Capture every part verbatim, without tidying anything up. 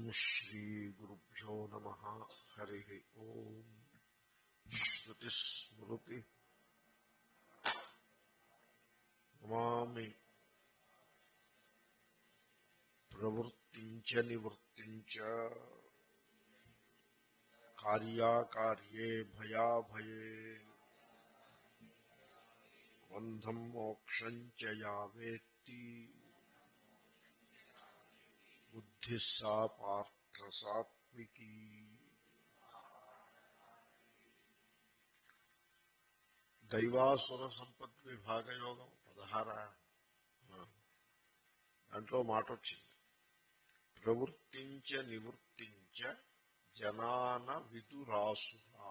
श्रीगुरुभ्यो नमः। हरिः ओम्। श्रुतिस्मृति नमामि प्रवृत्तिञ्च निवृत्तिञ्च कार्याकार्ये भयाभये बन्धं मोक्षं च या वेत्ति बुद्धिः सा पार्थ सात्विकी। దైవాసుర సంపత్ విభాగ యోగం పదహార దాంట్లో మాట వచ్చింది, ప్రవృత్తించ నివృత్తించ జనాన విదురాసురా.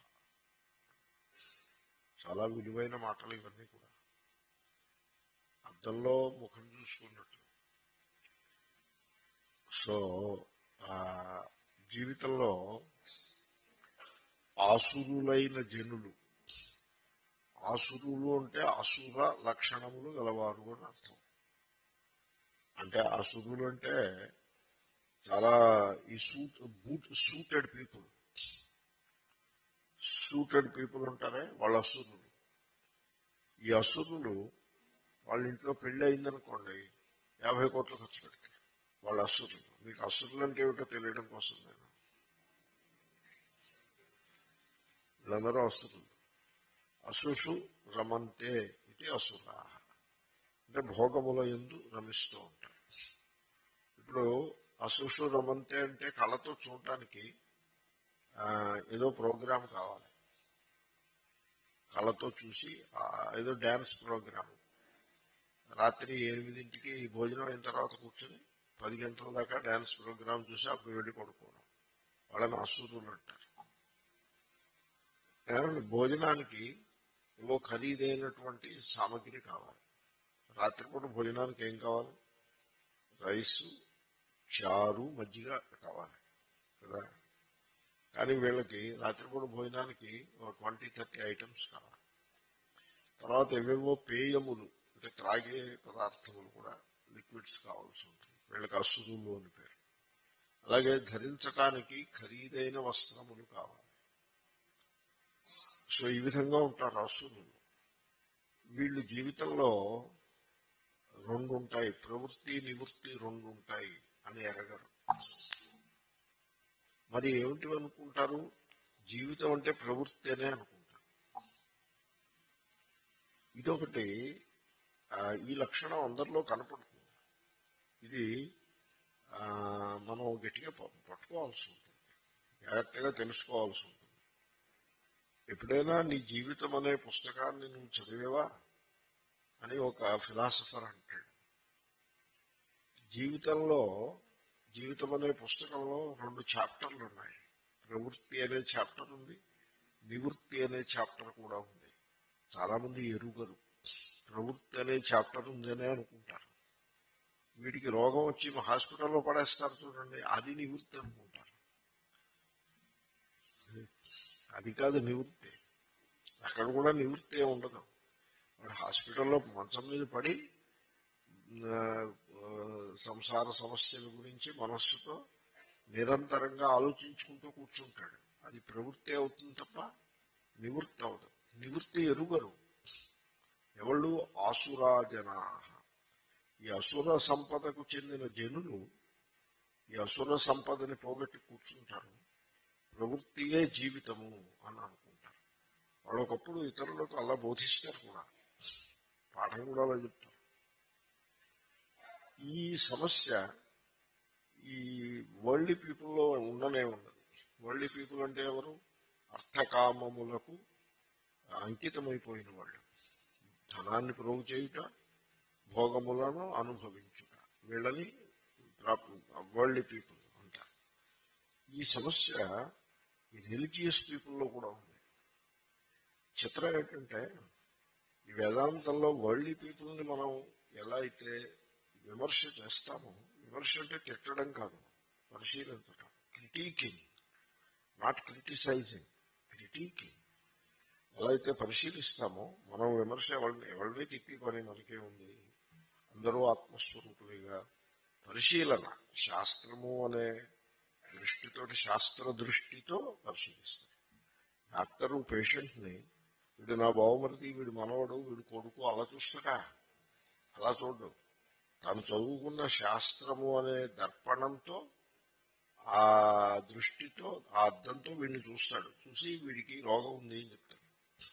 చాలా విలువైన మాటలు ఇవన్నీ కూడా. అద్దంలో ముఖం చూసుకున్నట్టు. సో ఆ జీవితంలో ఆసురులైన జనులు, ఆసురులు అంటే అసుర లక్షణములు గలవారు అని అర్థం. అంటే అసురులు అంటే చాలా ఈ suit boot suited people suited people ఉంటారే వాళ్ళ అసురులు. ఈ అసురులు వాళ్ళ ఇంట్లో పెళ్లి అయిందనుకోండి, యాభై కోట్లు ఖర్చు పెడతారు. వాళ్ళ అసురులు. మీకు అసురులు అంటే ఏమిటో తెలియడం కోసం నేను వీళ్ళందరూ అసురులు. అసుషు రమంతే ఇది అసురా అంటే భోగముల యందు రమిస్తూ ఉంటారు. ఇప్పుడు అసుషు రమంతే అంటే కళ్ళతో చూడటానికి ఏదో ప్రోగ్రాం కావాలి. కళ్ళతో చూసి ఏదో డ్యాన్స్ ప్రోగ్రాం, రాత్రి ఎనిమిదింటికి భోజనం అయిన తర్వాత కూర్చొని పది గంటల దాకా డ్యాన్స్ ప్రోగ్రాం చూసి అప్పుడు వెళ్ళి పడుకోవడం, వాళ్ళని అసురులు అంటారు. భోజనానికి ఏవో ఖరీదైనటువంటి సామగ్రి కావాలి. రాత్రిపూట భోజనానికి ఏం కావాలి? రైసు, చారు, మజ్జిగ కావాలి కదా. కానీ వీళ్ళకి రాత్రిపూట భోజనానికి ఒక ట్వంటీ థర్టీ ఐటమ్స్ కావాలి. తర్వాత ఏవేవో పేయములు అంటే త్రాగే పదార్థములు కూడా, లిక్విడ్స్ కావాల్సి ఉంటుంది. వీళ్ళకి అసురులు అని పేరు. అలాగే ధరించటానికి ఖరీదైన వస్త్రములు కావాలి. సో ఈ విధంగా ఉంటారు అసురులు. వీళ్ళు జీవితంలో రెండు ఉంటాయి, ప్రవృత్తి నివృత్తి రెండు ఉంటాయి అని ఎరగరు. మరి ఏమిటి అనుకుంటారు? జీవితం అంటే ప్రవృత్తి అనే అనుకుంటారు. ఇదొకటి. ఈ లక్షణం అందరిలో కనపడుతుంది. ఇది మనం గట్టిగా పట్టుకోవాల్సి ఉంటుంది, జాగ్రత్తగా తెలుసుకోవాల్సి ఉంటుంది. ఎప్పుడైనా నీ జీవితం అనే పుస్తకాన్ని నువ్వు చదివేవా అని ఒక ఫిలాసఫర్ అంటాడు. జీవితంలో జీవితం అనే పుస్తకంలో రెండు చాప్టర్లు ఉన్నాయి. ప్రవృత్తి అనే చాప్టర్ ఉంది, నివృత్తి అనే చాప్టర్ కూడా ఉంది. చాలా మంది ఎరుగరు. ప్రవృత్తి అనే చాప్టర్ ఉందనే అనుకుంటారు. వీడికి రోగం వచ్చి హాస్పిటల్లో పడేస్తారు చూడండి, అది నివృత్తి అనుకుంటారు. అది కాదు నివృత్తి. అక్కడ కూడా నివృత్తి ఉండదు. వాడు హాస్పిటల్లో మంచం మీద పడి సంసార సమస్యల గురించి మనస్సుతో నిరంతరంగా ఆలోచించుకుంటూ కూర్చుంటాడు. అది ప్రవృత్తి అవుతుంది తప్ప నివృత్తి అవదు. నివృత్తి ఎరుగరు ఎవళ్ళు? ఆసురా జనా. ఈ అసుర సంపదకు చెందిన జనులు ఈ అసుర సంపదని పోగొట్టి కూర్చుంటారు. ప్రవృత్తియే జీవితము అని అనుకుంటారు. వాళ్ళు ఒకప్పుడు ఇతరులకు అలా బోధిస్తారు కూడా, పాఠం కూడా అలా చెప్తారు. ఈ సమస్య ఈ వరల్డ్ పీపుల్లో ఉండనే ఉన్నది. వరల్డ్ పీపుల్ అంటే ఎవరు? అర్థకామములకు అంకితమైపోయిన వాళ్ళు. ధనాన్ని ప్రోగు చేయుట, భోగములను అనుభవించుట, వీళ్ళని వరల్డ్ పీపుల్ అంటారు. ఈ సమస్య ఈ రిలీజియస్ పీపుల్లో కూడా ఉంది. చిత్రం ఏంటంటే, ఈ వేదాంతంలో వరల్డ్ పీపుల్ని మనం ఎలా అయితే విమర్శ చేస్తామో, విమర్శ అంటే తిట్టడం కాదు, పరిశీలించటం, క్రిటికింగ్, నాట్ క్రిటిసైజింగ్, క్రిటికింగ్. ఎలా అయితే పరిశీలిస్తామో మనం విమర్శ ఎవరిని ఎవరిని తిట్టి పని మనకే ఉంది. అందరూ ఆత్మస్వరూపులుగా పరిశీలన, శాస్త్రము అనే దృష్టితోటి, శాస్త్ర దృష్టితో పరిశీలిస్తారు. డాక్టరు పేషెంట్ని వీడు నా బావమరిది, వీడు మనవడు, వీడు కొడుకు అలా చూస్తాడా? అలా చూడు. తాను చదువుకున్న శాస్త్రము అనే దర్పణంతో, ఆ దృష్టితో, ఆ అద్దంతో వీడిని చూస్తాడు. చూసి వీడికి రోగం ఉంది అని చెప్తాడు.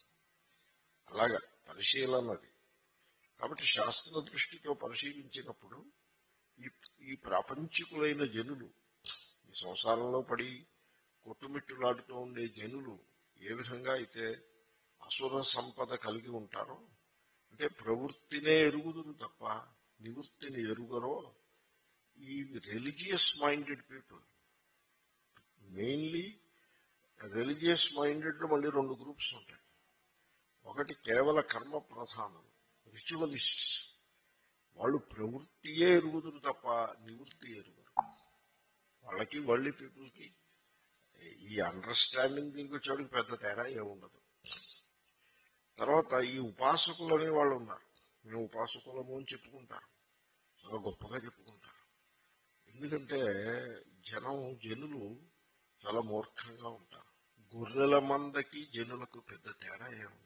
అలాగా పరిశీలనది. కాబట్టి శాస్త్ర దృష్టితో పరిశీలించినప్పుడు ఈ ఈ ప్రాపంచికులైన జనులు, ఈ సంసారంలో పడి కొట్టుమిట్టులాడుతూ ఉండే జనులు ఏ విధంగా అయితే అసుర సంపద కలిగి ఉంటారో, అంటే ప్రవృత్తినే ఎరుగుదురు తప్ప నివృత్తిని ఎరుగరో, ఈ religious minded people, mainly religious minded లో మళ్ళీ రెండు గ్రూప్స్ ఉంటాయి. ఒకటి కేవల కర్మ ప్రధానులు, రిచువలిస్ట్స్. వాళ్ళు ప్రవృత్తియే ఎరుగుదురు తప్ప నివృత్తి ఎరుగరు. వాళ్ళకి వరల్డ్ పీపుల్కి ఈ అండర్స్టాండింగ్ దీనికి వచ్చేవాడికి పెద్ద తేడా ఏముండదు. తర్వాత ఈ ఉపాసకులు అనే వాళ్ళు ఉన్నారు. మేము ఉపాసకులము అని చెప్పుకుంటారు, చాలా గొప్పగా చెప్పుకుంటారు. ఎందుకంటే జనం జనులు చాలా మూర్ఖంగా ఉంటారు. గొర్రెల మందకి జనులకు పెద్ద తేడా ఏముండదు.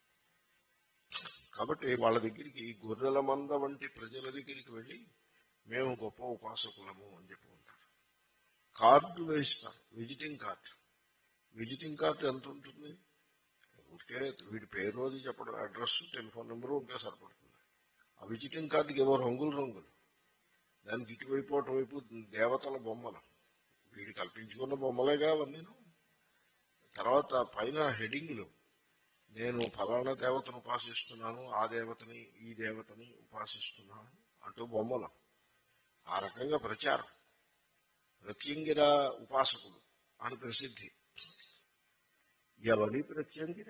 కాబట్టి వాళ్ళ దగ్గరికి, గొర్రెల మంద వంటి ప్రజల దగ్గరికి వెళ్ళి మేము గొప్ప ఉపాసకులము అని చెప్పుకుంటారు. కార్డు వేస్తారు, విజిటింగ్ కార్డు. విజిటింగ్ కార్డు ఎంత ఉంటుంది? ఓకే, వీడి పేరు అది చెప్పడం, అడ్రస్, టెలిఫోన్ నెంబరు ఉంటే సరిపడుతుంది. ఆ విజిటింగ్ కార్డుకి ఏవో రంగులు రంగులు, దానికి ఇటువైపు అటువైపు దేవతల బొమ్మలు, వీడి కల్పించుకున్న బొమ్మలేగా అవన్నీ. తర్వాత పైన హెడింగ్లు, నేను ఫలానా దేవతను ఉపాసిస్తున్నాను, ఆ దేవతని ఈ దేవతని ఉపాసిస్తున్నాను అంటూ బొమ్మలు. ఆ రకంగా ప్రచారం. ప్రత్యంగిర ఉపాసకులు అని ప్రసిద్ధి. ఎవరి ప్రత్యంగిర?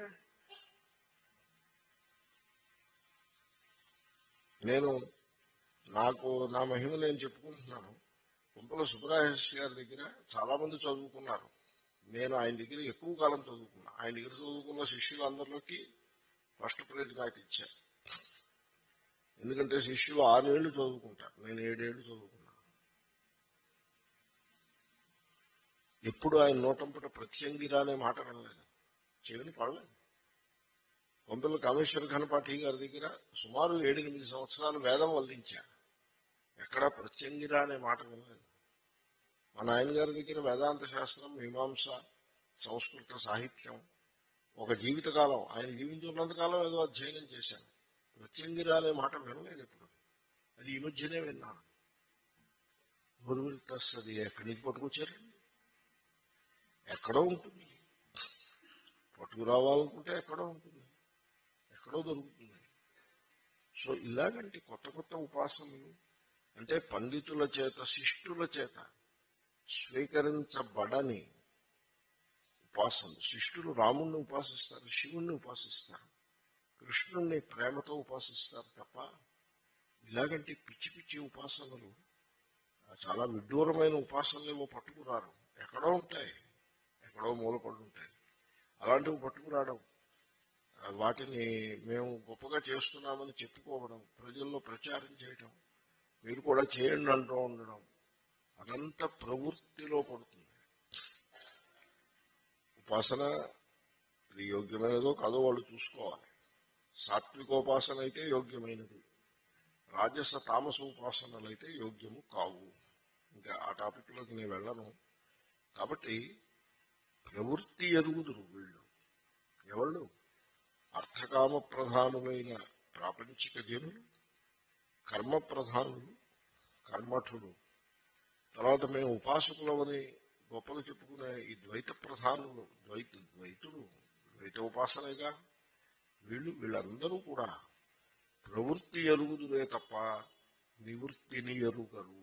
నేను నాకు నా మహిమ నేను చెప్పుకుంటున్నాను. కుంపల సుబ్రహ్మణ్య గారి దగ్గర చాలా మంది చదువుకున్నారు. నేను ఆయన దగ్గర ఎక్కువ కాలం చదువుకున్నా. ఆయన దగ్గర చదువుకున్న శిష్యులందరిలోకి ఫస్ట్ ప్రైజ్ నాకు ఇచ్చారు. ఎందుకంటే శిష్యులు ఆరేళ్లు చదువుకుంటారు, నేను ఏడేళ్లు చదువుకున్నాను. ఎప్పుడు ఆయన నోటంపట ప్రత్యంగిర అనే మాట వినలేదు, చెవిని పడలేదు. కొంపల కామేశ్వర ఘనపాఠి గారి దగ్గర సుమారు ఏడెనిమిది సంవత్సరాలు వేదం వల్లించా, ఎక్కడా ప్రత్యంగిర అనే మాట వినలేదు. మా నాయనగారి దగ్గర వేదాంత శాస్త్రం, మీమాంస, సంస్కృత సాహిత్యం ఒక జీవితకాలం, ఆయన జీవించున్నంతకాలం ఏదో అధ్యయనం చేశాను. ప్రత్యంగిర అనే మాట వినలేదు ఎప్పుడు. అది ఈ మధ్యనే విన్నాను. అది ఎక్కడి నుంచి పట్టుకొచ్చారండి? ఎక్కడో ఉంటుంది. పట్టుకురావాలనుకుంటే ఎక్కడో ఉంటుంది, ఎక్కడో దొరుకుతుంది. సో ఇలాగంటే కొత్త కొత్త ఉపాసనలు అంటే పండితుల చేత, శిష్టుల చేత స్వీకరించబడని ఉపాసనలు. శిష్టులు రాముణ్ణి ఉపాసిస్తారు, శివుణ్ణి ఉపాసిస్తారు, కృష్ణుణ్ణి ప్రేమతో ఉపాసిస్తారు తప్ప ఇలాగంటే పిచ్చి పిచ్చి ఉపాసనలు, చాలా విడ్డూరమైన ఉపాసనలు ఏమో పట్టుకురారు. ఎక్కడో ఉంటాయి, ఎక్కడో మూలపడి ఉంటాయి. అలాంటివి పట్టుకురావడం, వాటిని మేము గొప్పగా చేస్తున్నామని చెప్పుకోవడం, ప్రజల్లో ప్రచారం చేయడం, మీరు కూడా చేయండి అంటూ ఉండడం, అదంతా ప్రవృత్తిలో పడుతుంది. ఉపాసన ఇది యోగ్యమైనదో కాదో వాళ్ళు చూసుకోవాలి. సాత్వికోపాసన అయితే యోగ్యమైనది, రాజస తామస ఉపాసనలు అయితే యోగ్యము కావు. ఇంకా ఆ టాపిక్లోకి నేను వెళ్ళను. కాబట్టి ప్రవృత్తి ఎరుగుదురు వీళ్ళు. ఎవళ్ళు? అర్థకామ ప్రధానులైన ప్రాపంచిక జనులు, కర్మ ప్రధానులు, కర్మఠులు. తర్వాత మేము ఉపాసకులమని గొప్పగా చెప్పుకునే ఈ ద్వైత ప్రధానులు, ద్వైత ద్వైతులు, ద్వైత ఉపాసనగా వీళ్ళు వీళ్ళందరూ కూడా ప్రవృత్తి ఎరుగుదురే తప్ప నివృత్తిని ఎరుగరు.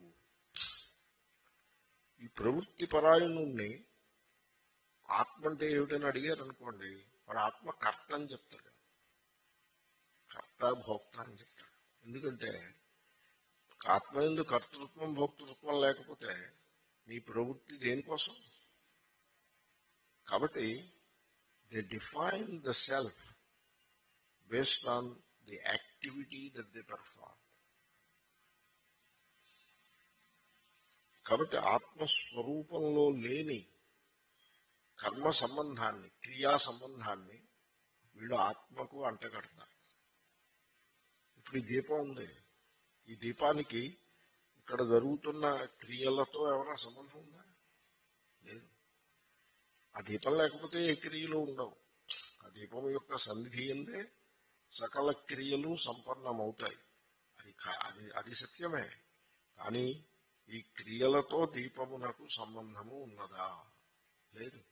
ఈ ప్రవృత్తి పరాయణుణ్ణి ఆత్మ అంటే ఏమిటని అడిగారు అనుకోండి, వాడు ఆత్మ కర్త అని చెప్తాడు, కర్త భోక్త అని చెప్తాడు. ఎందుకంటే ఆత్మ ఎందు కర్తృత్వం భోక్తృత్వం లేకపోతే నీ ప్రవృత్తి దేనికోసం? కాబట్టి they define the self based on the activity that they perform. కాబట్టి ఆత్మస్వరూపంలో లేని కర్మ సంబంధాన్ని, క్రియా సంబంధాన్ని వీళ్ళు ఆత్మకు అంటగడతారు. ఇప్పుడు ఈ దీపం ఉంది, ఈ దీపానికి ఇక్కడ జరుగుతున్న క్రియలతో ఎవరైనా సంబంధం ఉందా? లేదు. ఆ దీపం లేకపోతే ఏ క్రియలు ఉండవు. ఆ దీపం యొక్క సన్నిధి అందే సకల క్రియలు సంపన్నమవుతాయి. అది అది అది సత్యమే. కానీ ఈ క్రియలతో దీపమునకు సంబంధము ఉన్నదా? లేదు.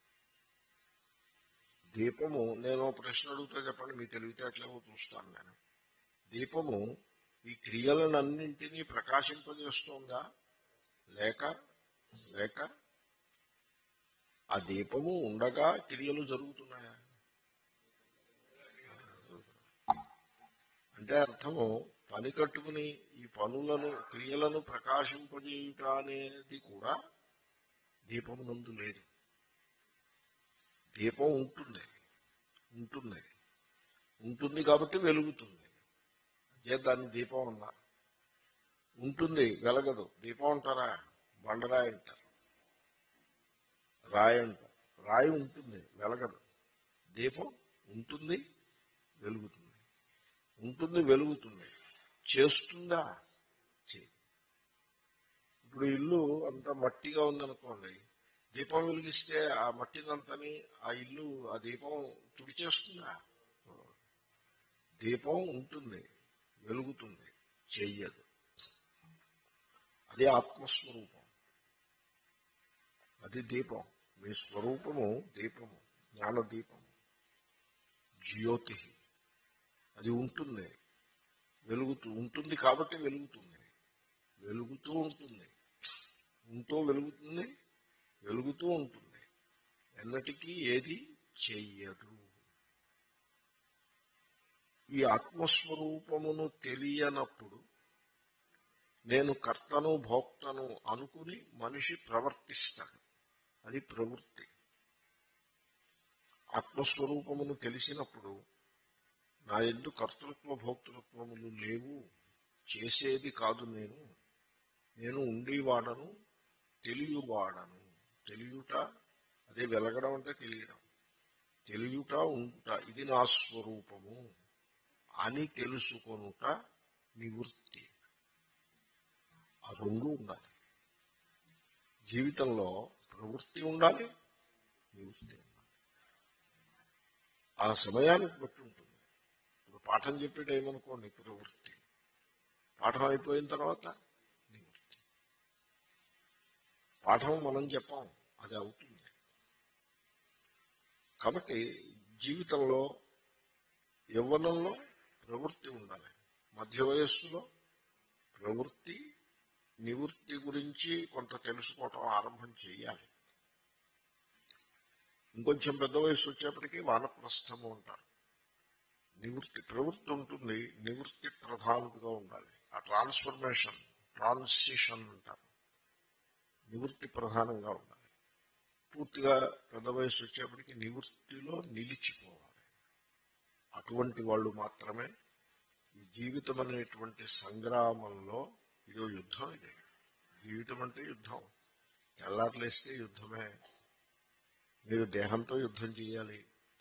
దీపము, నేను ప్రశ్న అడుగుతా, చెప్పండి, మీ తెలివితేటలేమో చూస్తాను నేను. దీపము ఈ క్రియలనన్నింటినీ ప్రకాశింపజేస్తోందా? లేక లేక ఆ దీపము ఉండగా క్రియలు జరుగుతున్నాయా? అంటే అర్థము, పని కట్టుకుని ఈ పనులను, క్రియలను ప్రకాశింపజేయుట అనేది కూడా దీపమునందు లేదు. దీపం ఉంటుంది ఉంటుంది ఉంటుంది కాబట్టి వెలుగుతుంది. అదే దాన్ని దీపం అన్నారు. ఉంటుంది, వెలగదు. దీపం అంటారా? బండరాయి అంటారు, రాయి అంటారు. రాయి ఉంటుంది, వెలగదు. దీపం ఉంటుంది, వెలుగుతుంది. ఉంటుంది, వెలుగుతుంది. చేస్తుందా? చేయి. ఇప్పుడు ఇల్లు అంతా మట్టిగా ఉందనుకోండి, దీపం వెలిగిస్తే ఆ మట్టినంతని ఆ ఇల్లు, ఆ దీపం తుడిచేస్తుందా? దీపం ఉంటుంది, వెలుగుతుంది, చెయ్యదు. అది ఆత్మస్వరూపం, అది దీపం. మీ స్వరూపము దీపము, జ్ఞానదీపము, జ్యోతి. అది ఉంటుంది, వెలుగుతూ ఉంటుంది కాబట్టి వెలుగుతుంది, వెలుగుతూ ఉంటుంది, ఉంటూ వెలుగుతుంది, వెలుగుతూ ఉంటుంది. ఎన్నటికీ ఏది చెయ్యదు. ఈ ఆత్మస్వరూపమును తెలియనప్పుడు నేను కర్తను, భోక్తను అనుకుని మనిషి ప్రవర్తిస్తాడు. అది ప్రవృత్తి. ఆత్మస్వరూపమును తెలిసినప్పుడు నా యందు కర్తృత్వ భోక్తృత్వములు లేవు, చేసేది కాదు నేను, నేను ఉండేవాడను, తెలియవాడను. తెలియుట, అదే వెలగడం అంటే తెలియడం. తెలియుట, ఉంట, ఇది నా స్వరూపము అని తెలుసుకొనుట నివృత్తి. ఆ రెండు ఉండాలి జీవితంలో. ప్రవృత్తి ఉండాలి, నివృత్తి ఉండాలి. ఆ సమయానికి బట్టి ఉంటుంది. ఇప్పుడు పాఠం చెప్పేట ఏమనుకోండి, ప్రవృత్తి. పాఠం అయిపోయిన తర్వాత నివృత్తి. పాఠం మనం చెప్పాం, అది అవుతుంది. కాబట్టి జీవితంలో యవ్వనంలో ప్రవృత్తి ఉండాలి, మధ్య వయస్సులో ప్రవృత్తి, నివృత్తి గురించి కొంత తెలుసుకోవటం ఆరంభం చేయాలి. ఇంకొంచెం పెద్ద వయస్సు వచ్చేప్పటికీ వానప్రస్థము అంటారు. నివృత్తి, ప్రవృత్తి ఉంటుంది, నివృత్తి ప్రధానంగా ఉండాలి. ఆ ట్రాన్స్ఫర్మేషన్, ట్రాన్సిషన్ అంటారు. నివృత్తి ప్రధానంగా ఉండాలి. పూర్తిగా పెద్ద వయసు వచ్చేప్పటికి నివృత్తిలో నిలిచిపోవాలి. అటువంటి వాళ్ళు మాత్రమే ఈ జీవితం అనేటువంటి సంగ్రామంలో, ఇదో యుద్ధం, ఇది జీవితం అంటే యుద్ధం. తెల్లారులేస్తే యుద్ధమే. మీరు దేహంతో యుద్ధం చేయాలి.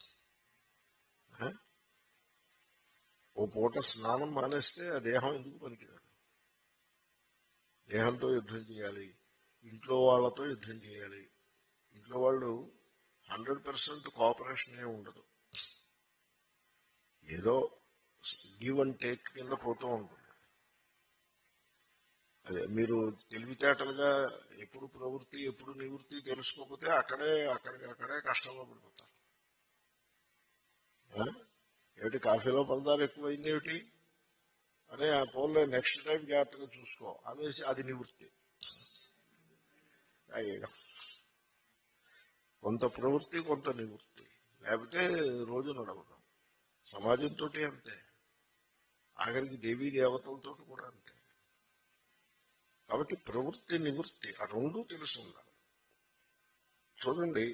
ఓ పూట స్నానం మానేస్తే ఆ దేహం ఎందుకు పనికిరాదు. దేహంతో యుద్ధం చేయాలి, ఇంట్లో వాళ్ళతో యుద్ధం చేయాలి. ఇంట్లో వాళ్ళు హండ్రెడ్ పర్సెంట్ కోఆపరేషన్ ఏ ఉండదు. ఏదో గివ్ అండ్ టేక్ కింద పోతూ ఉంటుంది. అదే మీరు తెలివితేటలుగా ఎప్పుడు ప్రవృత్తి ఎప్పుడు నివృత్తి తెలుసుకోకపోతే అక్కడే అక్కడికి అక్కడే కష్టంలో పడిపోతారు. ఏమిటి కాఫీలో పందాలు ఎక్కువైంది ఏమిటి అనే ఆ పోన్లో నెక్స్ట్ టైం జాగ్రత్తగా చూసుకో అనేసి అది నివృత్తి. కొంత ప్రవృత్తి, కొంత నివృత్తి, లేకపోతే రోజు నడవడం. సమాజంతో అంతే, ఆఖరికి దేవీ దేవతలతో కూడా అంతే. కాబట్టి ప్రవృత్తి, నివృత్తి ఆ రెండూ తెలుసు ఉండాలి. చూడండి,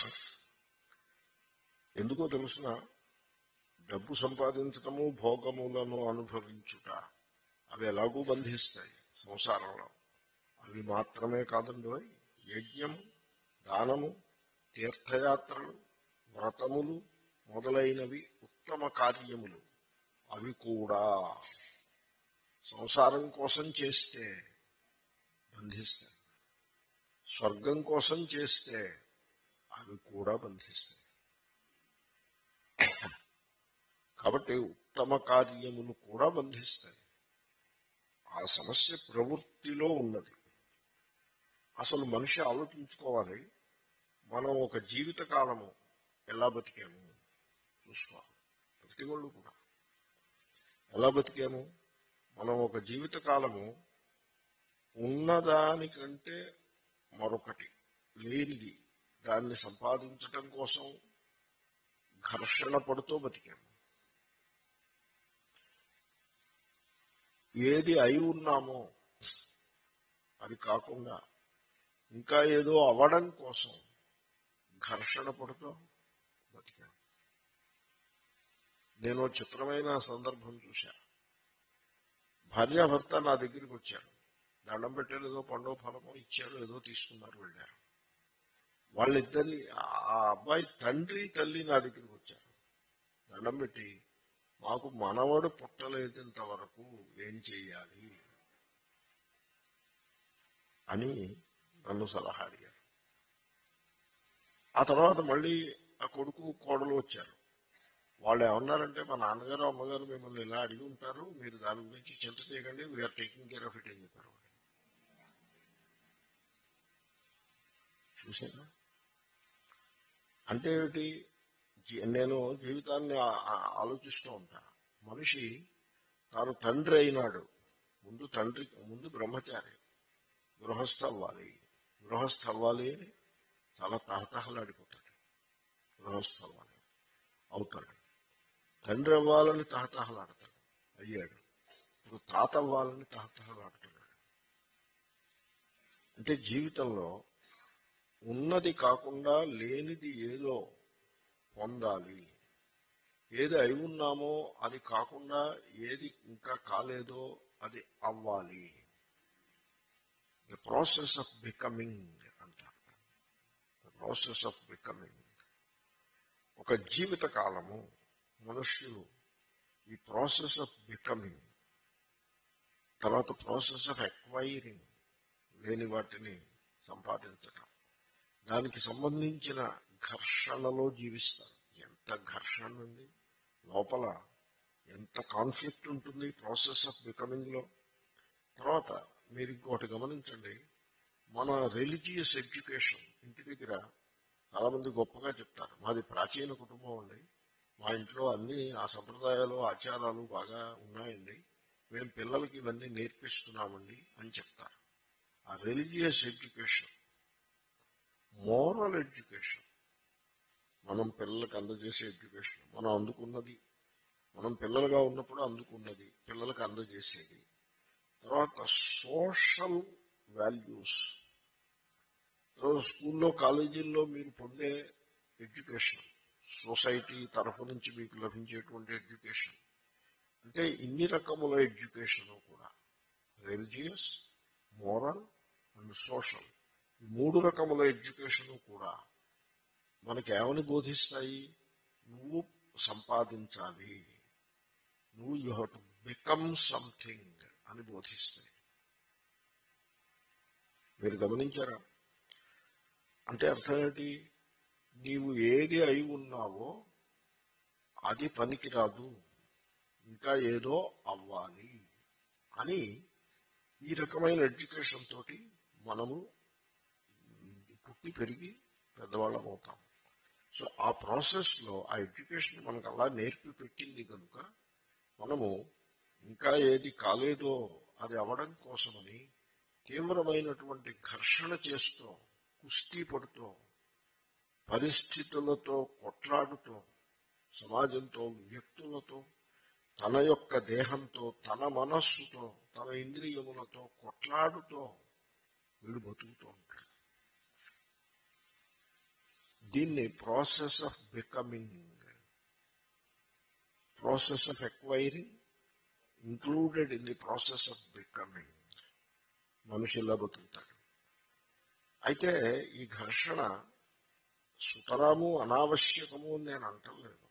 ఎందుకో తెలుసిన, డబ్బు సంపాదించటము, భోగములను అనుభవించుట అవి ఎలాగూ బంధిస్తాయి సంసారంలో. అవి మాత్రమే కాదండోయ్, యజ్ఞము, దానము, తీర్థయాత్రలు, వ్రతములు మొదలైనవి ఉత్తమ కార్యములు. అవి కూడా సంసారం కోసం చేస్తే బంధిస్తాయి, స్వర్గం కోసం చేస్తే అవి కూడా బంధిస్తాయి. కాబట్టి ఉత్తమ కార్యములు కూడా బంధిస్తాయి. ఆ సమస్య ప్రవృత్తిలో ఉన్నది. అసలు మనిషి ఆలోచించుకోవాలి, మనం ఒక జీవిత కాలము ఎలా బతికాము చూసుకోవాలి. ప్రతి వాళ్ళు కూడా ఎలా బతికాము? మనం ఒక జీవిత కాలము ఉన్నదానికంటే మరొకటి లేనిది దాన్ని సంపాదించటం కోసం ఘర్షణ పడుతూ బతికాము. ఏది అయి ఉన్నామో అది కాకుండా ఇంకా ఏదో అవడం కోసం ఘర్షణ పడుతూ బతికాము. నేను చిత్రమైన సందర్భం చూశా. భార్యాభర్త నా దగ్గరికి వచ్చారు, దండం పెట్టారు, ఏదో పండో ఫలమో ఇచ్చారు, ఏదో తీసుకున్నారు, వెళ్ళారు. వాళ్ళిద్దరి ఆ అబ్బాయి తండ్రి తల్లి నా దగ్గరికి వచ్చారు, దండం పెట్టి మాకు మనవడు పుట్టలేదంత వరకు ఏం చెయ్యాలి అని నన్ను సలహా అడిగారు. ఆ తర్వాత మళ్ళీ ఆ కొడుకు కోడలు వచ్చారు. వాళ్ళు ఏమన్నారంటే, మా నాన్నగారు అమ్మగారు మిమ్మల్ని ఇలా అడిగి ఉంటారు, మీరు దాని గురించి చింత చేయకండి, we're taking care of it అని చెప్పారు. చూసారా? అంటే ఏమిటి? నేను జీవితాన్ని ఆలోచిస్తూ ఉంటా. మనిషి తాను తండ్రి అయినాడు, ముందు తండ్రి ముందు బ్రహ్మచారి, గృహస్థ అవ్వాలి. గృహస్థ అవ్వాలి అని చాలా తహతహలాడిపోతాడు. గృహస్థ అవ్వాలి అవుతాడు, తండ్రి అవ్వాలని తహతహలాడతాడు, అయ్యాడు. ఇప్పుడు తాత అవ్వాలని తహతహలాడుతున్నాడు. అంటే జీవితంలో ఉన్నది కాకుండా లేనిది ఏదో పొందాలి. ఏది అయి ఉన్నామో అది కాకుండా ఏది ఇంకా కాలేదో అది అవ్వాలి. ద ప్రాసెస్ ఆఫ్ బికమింగ్ అంటారు. The process of becoming. ఒక జీవిత కాలము మనుష్యులు ఈ ప్రాసెస్ ఆఫ్ బికమింగ్, తర్వాత ప్రాసెస్ ఆఫ్ ఎక్వైరింగ్, లేని వాటిని సంపాదించటం, దానికి సంబంధించిన ఘర్షణలో జీవిస్తారు. ఎంత ఘర్షణ ఉంది లోపల, ఎంత కాన్ఫ్లిక్ట్ ఉంటుంది ప్రాసెస్ ఆఫ్ బికమింగ్ లో. తర్వాత మీరు ఇంకోటి గమనించండి, మన రిలీజియస్ ఎడ్యుకేషన్ ఇంటి దగ్గర చాలా మంది గొప్పగా చెప్తారు, మాది ప్రాచీన కుటుంబం అండి, మా ఇంట్లో అన్ని ఆ సంప్రదాయాలు ఆచారాలు బాగా ఉన్నాయండి, మేము పిల్లలకి ఇవన్నీ నేర్పిస్తున్నామండి అని చెప్తారు. ఆ రిలీజియస్ ఎడ్యుకేషన్, మోరల్ ఎడ్యుకేషన్, మనం పిల్లలకు అందజేసే ఎడ్యుకేషన్, మనం అందుకున్నది, మనం పిల్లలుగా ఉన్నప్పుడు అందుకున్నది పిల్లలకు అందజేసేది. తర్వాత సోషల్ వాల్యూస్, తర్వాత స్కూల్లో కాలేజీల్లో మీరు పొందే ఎడ్యుకేషన్, సొసైటీ తరఫు నుంచి మీకు లభించేటువంటి ఎడ్యుకేషన్. అంటే ఇన్ని రకముల ఎడ్యుకేషన్ కూడా, రిలీజియస్, మోరల్ అండ్ సోషల్, ఈ మూడు రకముల ఎడ్యుకేషన్ కూడా మనకి ఏమని బోధిస్తాయి? నువ్వు సంపాదించాలి, నువ్వు you have to become something అని బోధిస్తాయి. మీరు గమనించారా? అంటే అర్థం ఏంటి? నీవు ఏది అయి ఉన్నావో అది పనికిరాదు, ఇంకా ఏదో అవ్వాలి అని ఈ రకమైన ఎడ్యుకేషన్ తోటి మనము పుట్టి పెరిగి పెద్దవాళ్ళం అవుతాం. సో ఆ ప్రాసెస్ లో ఆ ఎడ్యుకేషన్ మనకు అలా నేర్పి పెట్టింది కనుక మనము ఇంకా ఏది కాలేదో అది అవడం కోసమని తీవ్రమైనటువంటి ఘర్షణ చేస్తూ, కుస్తీ పడుతూ, పరిస్థితులతో కొట్లాడుతూ, సమాజంతో, వ్యక్తులతో, తన యొక్క దేహంతో, తన మనస్సుతో, తన ఇంద్రియములతో కొట్లాడుతూ వీడు బతుకుతూ ఉంటాడు. దీన్ని process of becoming, process of acquiring included in the process of becoming. మనిషి ఇలా బతుకుతాడు. అయితే ఈ ఘర్షణ సుతరాము అనావశ్యకము అని నేను అంటలేదు.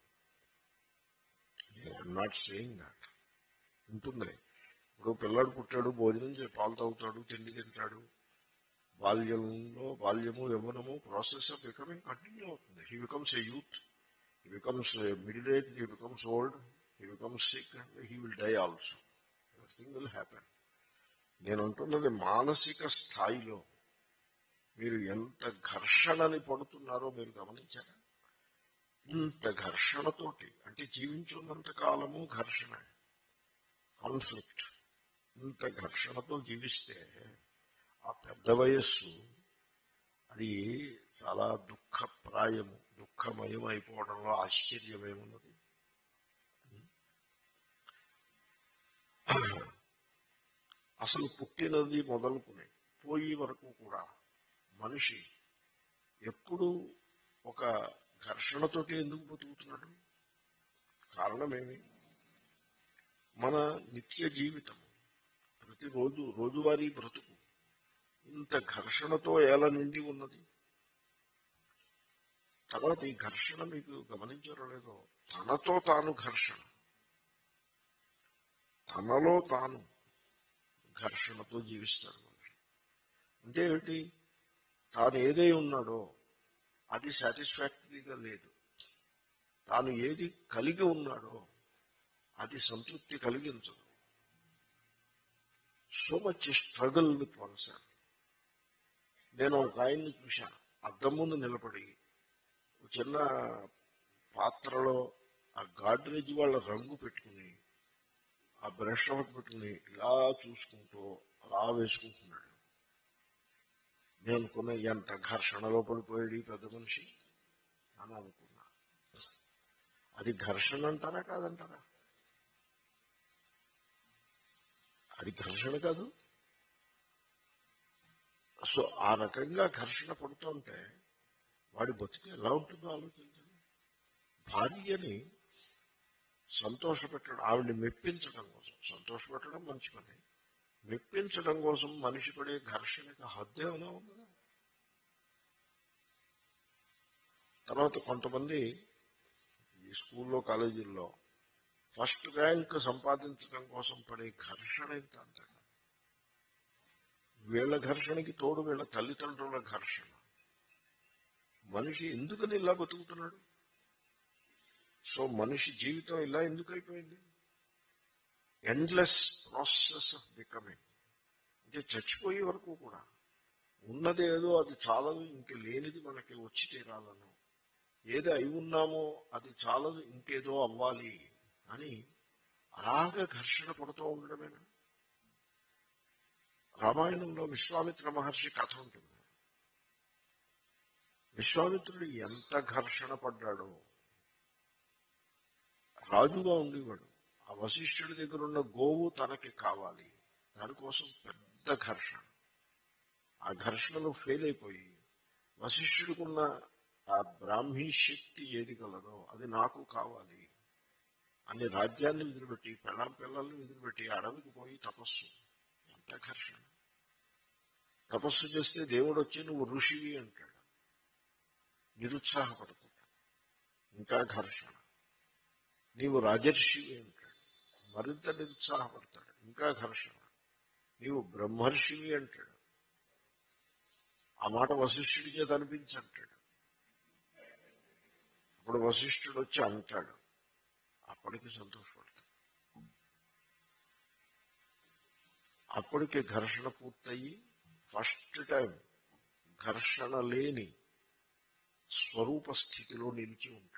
I'm not saying that. ఉంటుంది. ఇప్పుడు పిల్లాడు పుట్టాడు, భోజనం చే పాలు తాగుతాడు, తిండి తింటాడు. బాల్యంలో బాల్యము యవ్వనము ప్రాసెస్ ఆఫ్ బికమింగ్ కంటిన్యూ అవుతుంది. He becomes a youth, he becomes middle age, he becomes old, he becomes sick and he will die also. Everything will happen. నేను అంటున్నది మానసిక స్థాయిలో మీరు ఎంత ఘర్షణని పడుతున్నారో మీరు గమనించారా? ఇంత ఘర్షణతోటి, అంటే జీవించున్నంత కాలము ఘర్షణ, కాన్ఫ్లిక్ట్. ఇంత ఘర్షణతో జీవిస్తే ఆ పెద్ద వయస్సు అది చాలా దుఃఖప్రాయము, దుఃఖమయం అయిపోవడంలో ఆశ్చర్యమేమున్నది? అసలు పుట్టినది మొదలుకునే పోయే వరకు కూడా మనిషి ఎప్పుడు ఒక ఘర్షణతోటి ఎందుకు బతుకుతున్నాడు? కారణమేమి? మన నిత్య జీవితం, ప్రతిరోజు రోజువారీ బ్రతుకు ఇంత ఘర్షణతో ఎలా నిండి ఉన్నది. తర్వాత ఈ ఘర్షణ మీకు గమనించారో లేదో, తనతో తాను ఘర్షణ, తనలో తాను ఘర్షణతో జీవిస్తాడు మనిషి. అంటే ఏమిటి? తాను ఏదై ఉన్నాడో అది సాటిస్ఫాక్టరీగా లేదు, తాను ఏది కలిగి ఉన్నాడో అది సంతృప్తి కలిగించదు. So much struggle with oneself. నేను ఒక ఆయన్ని చూశాను, అద్దం ముందు నిలబడి చిన్న పాత్రలో ఆ గాడ్రేజ్ వాళ్ళ రంగు పెట్టుకుని, ఆ బ్రష్ ఒకటి పెట్టుకుని ఇలా చూసుకుంటూ అలా వేసుకుంటున్నాడు. నేను అనుకున్నా, ఎంత ఘర్షణలో పడిపోయాడు ఈ పెద్ద మనిషి అని అనుకున్నా. అది ఘర్షణ అంటారా కాదంటారా? అది ఘర్షణ కాదు. సో ఆ రకంగా ఘర్షణ పడుతుంటే వాడి బతుకు ఎలా ఉంటుందో ఆలోచించండి. భార్యని సంతోషపెట్టడం, ఆవిడ్ని మెప్పించడం కోసం, సంతోషపెట్టడం మంచి పని, మెప్పించడం కోసం మనిషి పడే ఘర్షణకి హద్దేమైనా ఉందా? తర్వాత కొంతమంది ఈ స్కూల్లో కాలేజీల్లో ఫస్ట్ ర్యాంక్ సంపాదించడం కోసం పడే ఘర్షణ ఎంత అంతగా. వీళ్ళ ఘర్షణకి తోడు వీళ్ళ తల్లిదండ్రుల ఘర్షణ. మనిషి ఎందుకని ఇలా బతుకుతున్నాడు? సో మనిషి జీవితం ఇలా ఎందుకు అయిపోయింది? Endless process of becoming. అంటే చచ్చిపోయే వరకు కూడా ఉన్నదేదో అది చాలదు, ఇంక లేనిది మనకి వచ్చి తీరాలను, ఏది అయి ఉన్నామో అది చాలదు, ఇంకేదో అవ్వాలి అని అలాగే ఘర్షణ పడుతూ ఉండడమేనా? రామాయణంలో విశ్వామిత్ర మహర్షి కథ ఉంటుంది. విశ్వామిత్రుడు ఎంత ఘర్షణ పడ్డాడో. రాజుగా ఉండేవాడు, ఆ వశిష్ఠుడి దగ్గర ఉన్న గోవు తనకి కావాలి, దానికోసం పెద్ద ఘర్షణ. ఆ ఘర్షణలో ఫెయిల్ అయిపోయి వశిష్ఠుడికున్న ఆ బ్రాహ్మీ శక్తి ఏది కలదో అది నాకు కావాలి అని రాజ్యాన్ని వదిలిపెట్టి, పెళ్ళాం పిల్లల్ని వదిలిపెట్టి అడవికి పోయి తపస్సు. ఎంత ఘర్షణ! తపస్సు చేస్తే దేవుడు వచ్చి నువ్వు ఋషివి అంటాడు, నిరుత్సాహపడుతాడు, ఇంకా ఘర్షణ. నీవు రాజర్షివి అంటాడు, మరింత నిరుత్సాహపడతాడు, ఇంకా ఘర్షణ. నీవు బ్రహ్మర్షివి అంటాడు, ఆ మాట వశిష్ఠుడి చేత అనిపించంటాడు. అప్పుడు వశిష్ఠుడు వచ్చి అంటాడు, అప్పటికి సంతోషపడతాడు. అప్పటికి ఘర్షణ పూర్తయి ఫస్ట్ టైం ఘర్షణ లేని స్వరూప స్థితిలో నిలిచి ఉంటాడు.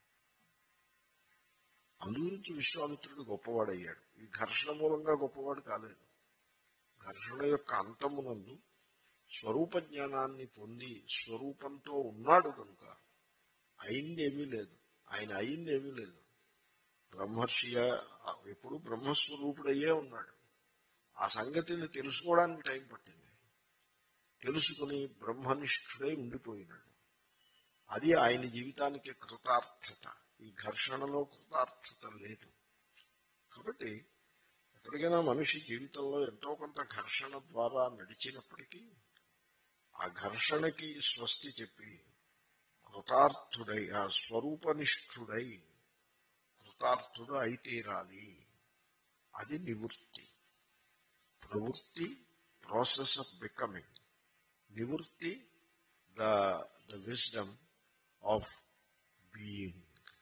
అందుగురించి విశ్వామిత్రుడు గొప్పవాడయ్యాడు. ఈ ఘర్షణ మూలంగా గొప్పవాడు కాలేదు. ఘర్షణ యొక్క అంతమునందు స్వరూప జ్ఞానాన్ని పొంది స్వరూపంతో ఉన్నాడు కనుక అయిందేమీ లేదు, ఆయన అయిందేమీ లేదు. బ్రహ్మర్షియ ఎప్పుడు బ్రహ్మస్వరూపుడయ్యే ఉన్నాడు. ఆ సంగతిని తెలుసుకోవడానికి టైం పట్టింది. తెలుసుకుని బ్రహ్మనిష్ఠుడై ఉండిపోయినాడు. అది ఆయన జీవితానికి కృతార్థత. ఈ ఘర్షణలో కృతార్థత లేదు. కాబట్టి ఎప్పటికైనా మనిషి జీవితంలో ఎంతో కొంత ఘర్షణ ద్వారా నడిచినప్పటికీ ఆ ఘర్షణకి స్వస్తి చెప్పి కృతార్థుడై ఆ స్వరూపనిష్ఠుడై కృతార్థుడు అయి తీరాలి. అది నివృత్తి. ప్రవృత్తి ప్రాసెస్ ఆఫ్ బికమింగ్, నివృత్తి the the wisdom of being.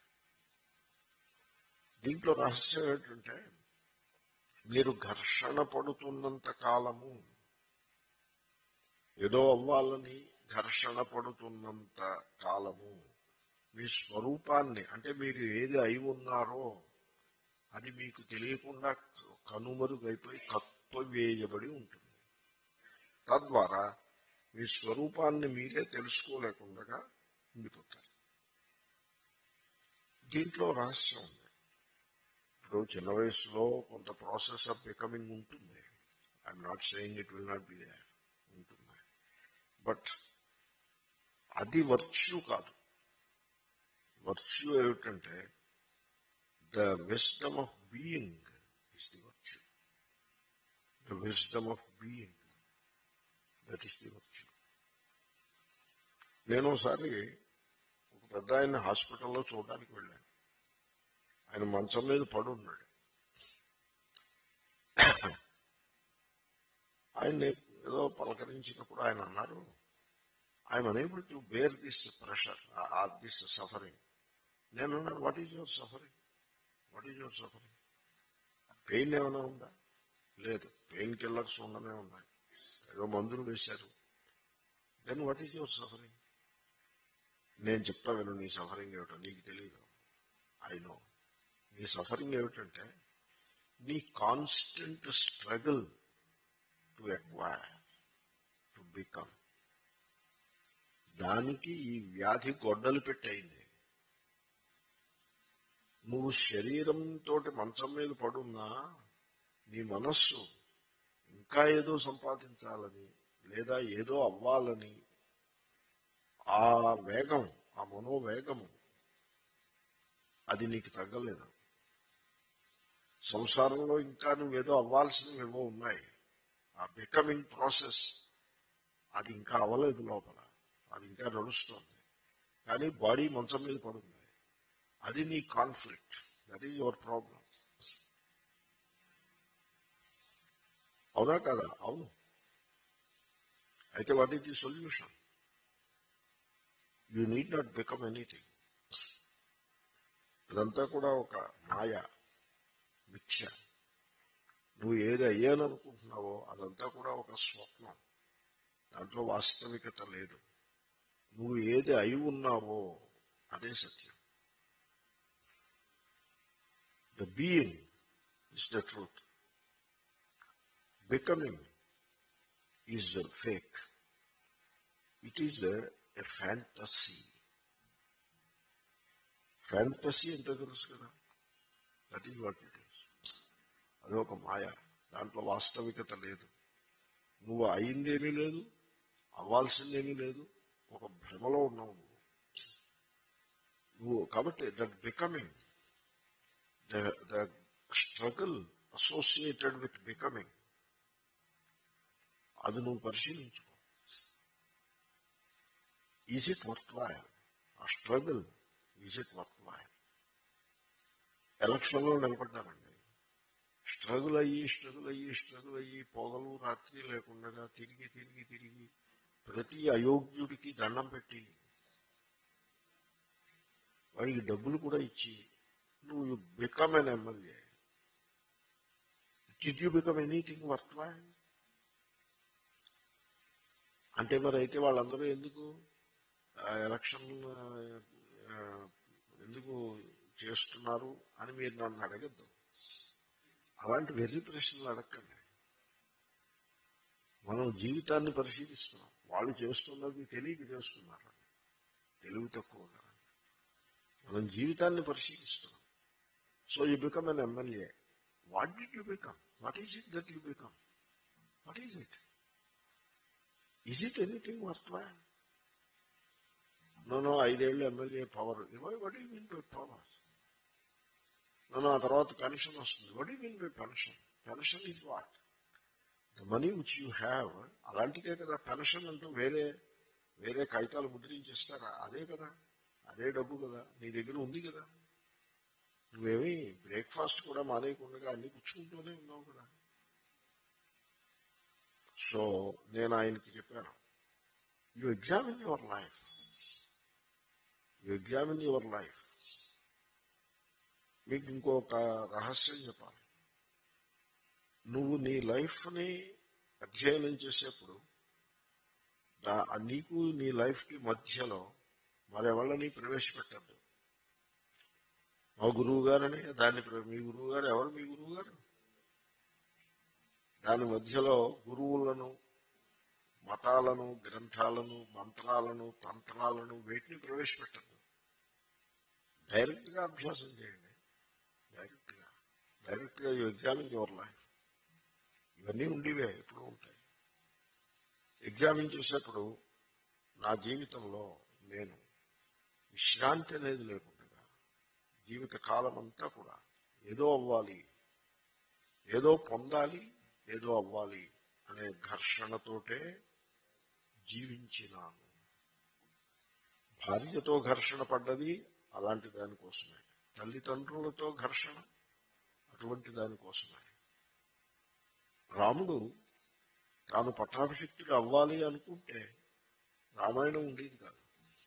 దీంట్లో రహస్యం ఏంటంటే మీరు ఘర్షణ పడుతున్నంత కాలము, ఏదో అవ్వాలని ఘర్షణ పడుతున్నంత కాలము మీ స్వరూపాన్ని, అంటే మీరు ఏది అయి ఉన్నారో అది మీకు తెలియకుండా కనుమరుగైపోయి కప్పివేయబడి ఉంటుంది. తద్వారా మీ స్వరూపాన్ని మీరే తెలుసుకోలేకుండా ఉండిపోతారు. దీంట్లో రహస్యం ఉంది. ఇప్పుడు చిన్న వయసులో కొంత ప్రాసెస్ ఆఫ్ బికమింగ్ ఉంటుంది. I'm not saying it will not be there, ఉంటుంది. బట్ అది వర్చ్యూ కాదు. వర్చ్యూ ఏమిటంటే the wisdom of being is the virtue. The wisdom of being, that is the virtue. నేను ఒకసారి ఒక పెద్ద ఆయన హాస్పిటల్లో చూడడానికి వెళ్ళాను. ఆయన మంచం మీద పడి ఉన్నాడు. ఆయన ఏదో పలకరించినప్పుడు ఆయన అన్నారు, I'm unable to bear this pressure or this suffering. నేను అన్నాను, what is your suffering? What is your suffering? Pain ఏమైనా ఉందా? లేదు. పెయిన్ కిల్లర్స్ ఉండనే ఉన్నాయి, ఏదో మందులు వేశారు. Then what is your suffering? నేను చెప్తా విను, నీ సఫరింగ్ ఏమిటో నీకు తెలియదు. I know. నీ సఫరింగ్ ఏమిటంటే నీ constant struggle to acquire, to become. దానికి ఈ వ్యాధి గొడ్డలు పెట్టయింది. నువ్వు శరీరంతో మంచం మీద పడున్నా నీ మనస్సు ఇంకా ఏదో సంపాదించాలని లేదా ఏదో అవ్వాలని ఆ వేగం, ఆ మనోవేగము అది నీకు తగ్గలేదు. సంసారంలో ఇంకా నువ్వేదో అవ్వాల్సినవి ఏవో ఉన్నాయి. ఆ బికమింగ్ ప్రాసెస్ అది ఇంకా అవ్వలేదు లోపల, అది ఇంకా నడుస్తుంది. కానీ బాడీ మంచం మీద పడుంది. అది నీ conflict. That is your problem. అవునా కదా? అవును. అయితే what is the solution? You need not become anything. అదంతా కూడా ఒక మాయ, మిథ్య. నువ్వు ఏది అయ్యాననుకుంటున్నావో అదంతా కూడా ఒక స్వప్నం. దాంట్లో వాస్తవికత లేదు. నువ్వు ఏది అయి ఉన్నావో అదే సత్యం. The being is the truth. Becoming is the fake. It is a fantasy. Fantasy అంటే తెలుసు కదా, that is what it is. అది ఒక మాయ. దాంట్లో వాస్తవికత లేదు. నువ్వు అయిందేమీ లేదు, అవ్వాల్సిందేమీ లేదు. ఒక భ్రమలో ఉన్నావు నువ్వు నువ్వు కాబట్టి that becoming, the the struggle associated with becoming, అది నువ్వు పరిశీలించుకో. Is it worthwhile? ఆ struggle is it worthwhile? ఎలక్షన్లో నిలబడ్డానండి. స్ట్రగుల్ అయ్యి స్ట్రగుల్ అయ్యి స్ట్రగుల్ అయ్యి పొగలు రాత్రి లేకుండా తిరిగి తిరిగి తిరిగి ప్రతి అయోగ్యుడికి దండం పెట్టి వాడికి డబ్బులు కూడా ఇచ్చి నువ్వు become an MLA. Did you become anything worthwhile? అంటే మరి అయితే వాళ్ళందరూ ఎందుకు ఎలక్షన్ ఎందుకు చేస్తున్నారు అని మీరు నన్ను అడగద్దు. అలాంటి వెర్రి ప్రశ్నలు అడగండి. మనం జీవితాన్ని పరిశీలిస్తున్నాం. వాళ్ళు చేస్తున్నది తెలియక చేస్తున్నారు, తెలివి తక్కువ కదా. మనం జీవితాన్ని పరిశీలిస్తున్నాం. So you become an MLA. What did you become? What is it that you become? What is it? Is it anything worthwhile? No ఐదేళ్ళు MLA power. What you mean by power? No ఆ తర్వాత pension వస్తుంది. What you mean by pension? Pension is what? The money which you have. అలాంటిదే కదా pension అంటూ. వేరే వేరే కాగితాలు ముద్రించేస్తారా? అదే కదా, అదే డబ్బు కదా, నీ దగ్గర ఉంది కదా. నువ్వేమీ బ్రేక్ఫాస్ట్ కూడా మానేయకుండా అన్ని పుచ్చుకుంటూనే ఉన్నావు కదా. సో నేను ఆయనకి చెప్పాను, you examine your life, you examine your life. మీకు ఇంకొక రహస్యం చెప్పాలి. నువ్వు నీ లైఫ్ని అధ్యయనం చేసేప్పుడు నీకు నీ లైఫ్కి మధ్యలో మరెవళ్ళని ప్రవేశపెట్టద్దు. మా గురువు గారని దాన్ని, మీ గురువు గారు ఎవరు? మీ గురువు గారు. దాని మధ్యలో గురువులను, మతాలను, గ్రంథాలను, మంత్రాలను, తంత్రాలను వేటిని ప్రవేశపెట్టద్దు. డైరెక్ట్ గా అభ్యాసం చేయండి. డైరెక్ట్ గా డైరెక్ట్ గా యూ ఎగ్జామిన్ యువర్ లైఫ్. ఇవన్నీ ఉండేవే, ఎప్పుడు ఉంటాయి. ఎగ్జామిన్ చేసేప్పుడు నా జీవితంలో నేను విశ్రాంతి అనేది లేకుండా జీవిత కాలం అంతా కూడా ఏదో అవ్వాలి, ఏదో పొందాలి, ఏదో అవ్వాలి అనే ఘర్షణతోటే జీవించినాను. భార్యతో ఘర్షణ పడ్డది అలాంటి దానికోసమే, తల్లిదండ్రులతో ఘర్షణ అటువంటి దానికోసమే. రాముడు తాను పట్టాభిషిక్తుడు అవ్వాలి అనుకుంటే రామాయణం ఉండేది కాదు.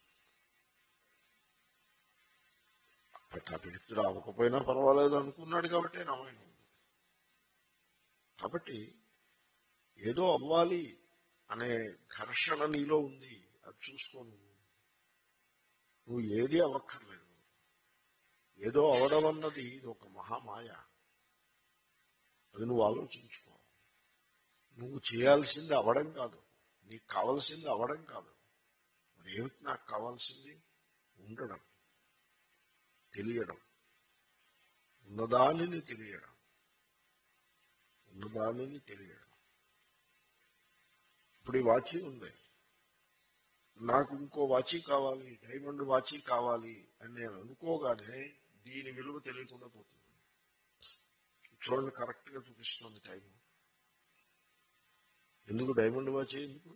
పట్టాభిషిక్తుడు అవ్వకపోయినా పర్వాలేదు అనుకున్నాడు కాబట్టి రామాయణం ఉంది. కాబట్టి ఏదో అవ్వాలి అనే ఘర్షణ నీలో ఉంది, అది చూసుకో. నువ్వు నువ్వు ఏది అవ్వక్కర్లేదు. ఏదో అవడం అన్నది ఇది ఒక మహామాయ. అది నువ్వు ఆలోచించుకో. నువ్వు చేయాల్సింది అవడం కాదు, నీకు కావాల్సింది అవడం కాదు. మరి ఏమిటి నాకు కావాల్సింది? ఉండడం, తెలియడం, ఉన్నదానిని తెలియడం, ఉన్నదానిని తెలియడం. ఇప్పుడు ఈ వాచి ఉంది, నాకు ఇంకో వాచి కావాలి, డైమండ్ వాచి కావాలి అని నేను అనుకోగానే దీని విలువ తెలియకుండా పోతుంది. చూడండి, కరెక్ట్ గా చూపిస్తుంది టైం. ఎందుకు డైమండ్ వాచ్? ఎందుకు?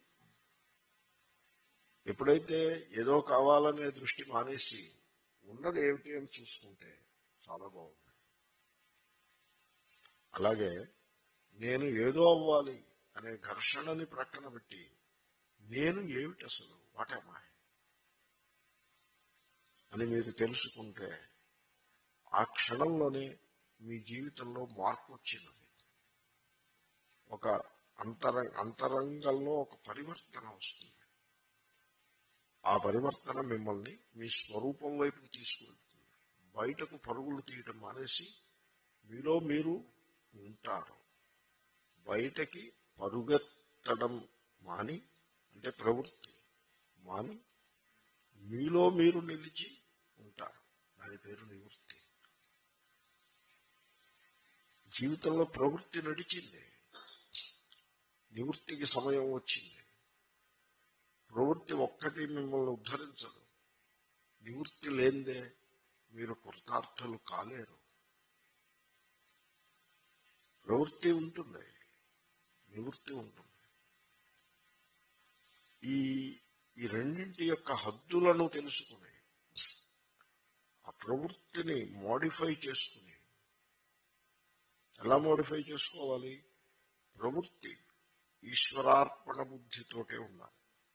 ఎప్పుడైతే ఏదో కావాలనే దృష్టి మానేసి ఉన్నది ఏమిటి అని చూసుకుంటే చాలా బాగుంది. అలాగే నేను ఏదో అవ్వాలి అనే ఘర్షణని ప్రక్కన పెట్టి నేను ఏమిటి అసలు, వాట్ యామ్ ఐ అని మీరు తెలుసుకుంటే ఆ క్షణంలోనే మీ జీవితంలో మార్పు వచ్చినది. ఒక అంతర అంతరంగంలో ఒక పరివర్తన వస్తుంది. ఆ పరివర్తన మిమ్మల్ని మీ స్వరూపం వైపు తీసుకువెళ్తుంది. బయటకు పరుగులు తీయటం మానేసి మీలో మీరు ఉంటారు. బయటకి పరుగెత్తడం మాని, అంటే ప్రవృత్తి మాని మీలో మీరు నిలిచి ఉంటారు. దాని పేరు నివృత్తి. జీవితంలో ప్రవృత్తి నడిచింది, నివృత్తికి సమయం వచ్చింది. ప్రవృత్తి ఒక్కటి మిమ్మల్ని ఉద్ధరించదు. నివృత్తి లేనిదే మీరు కృతార్థులు కాలేరు. ప్రవృత్తి ఉంటుంది, నివృత్తి ఉంటుంది. ఈ ఈ రెండింటి యొక్క హద్దులను తెలుసుకుని ఆ ప్రవృత్తిని మోడిఫై చేసుకుని, ఎలా మోడిఫై చేసుకోవాలి? ప్రవృత్తి ఈశ్వరార్పణ బుద్ధితోటే ఉండాలి.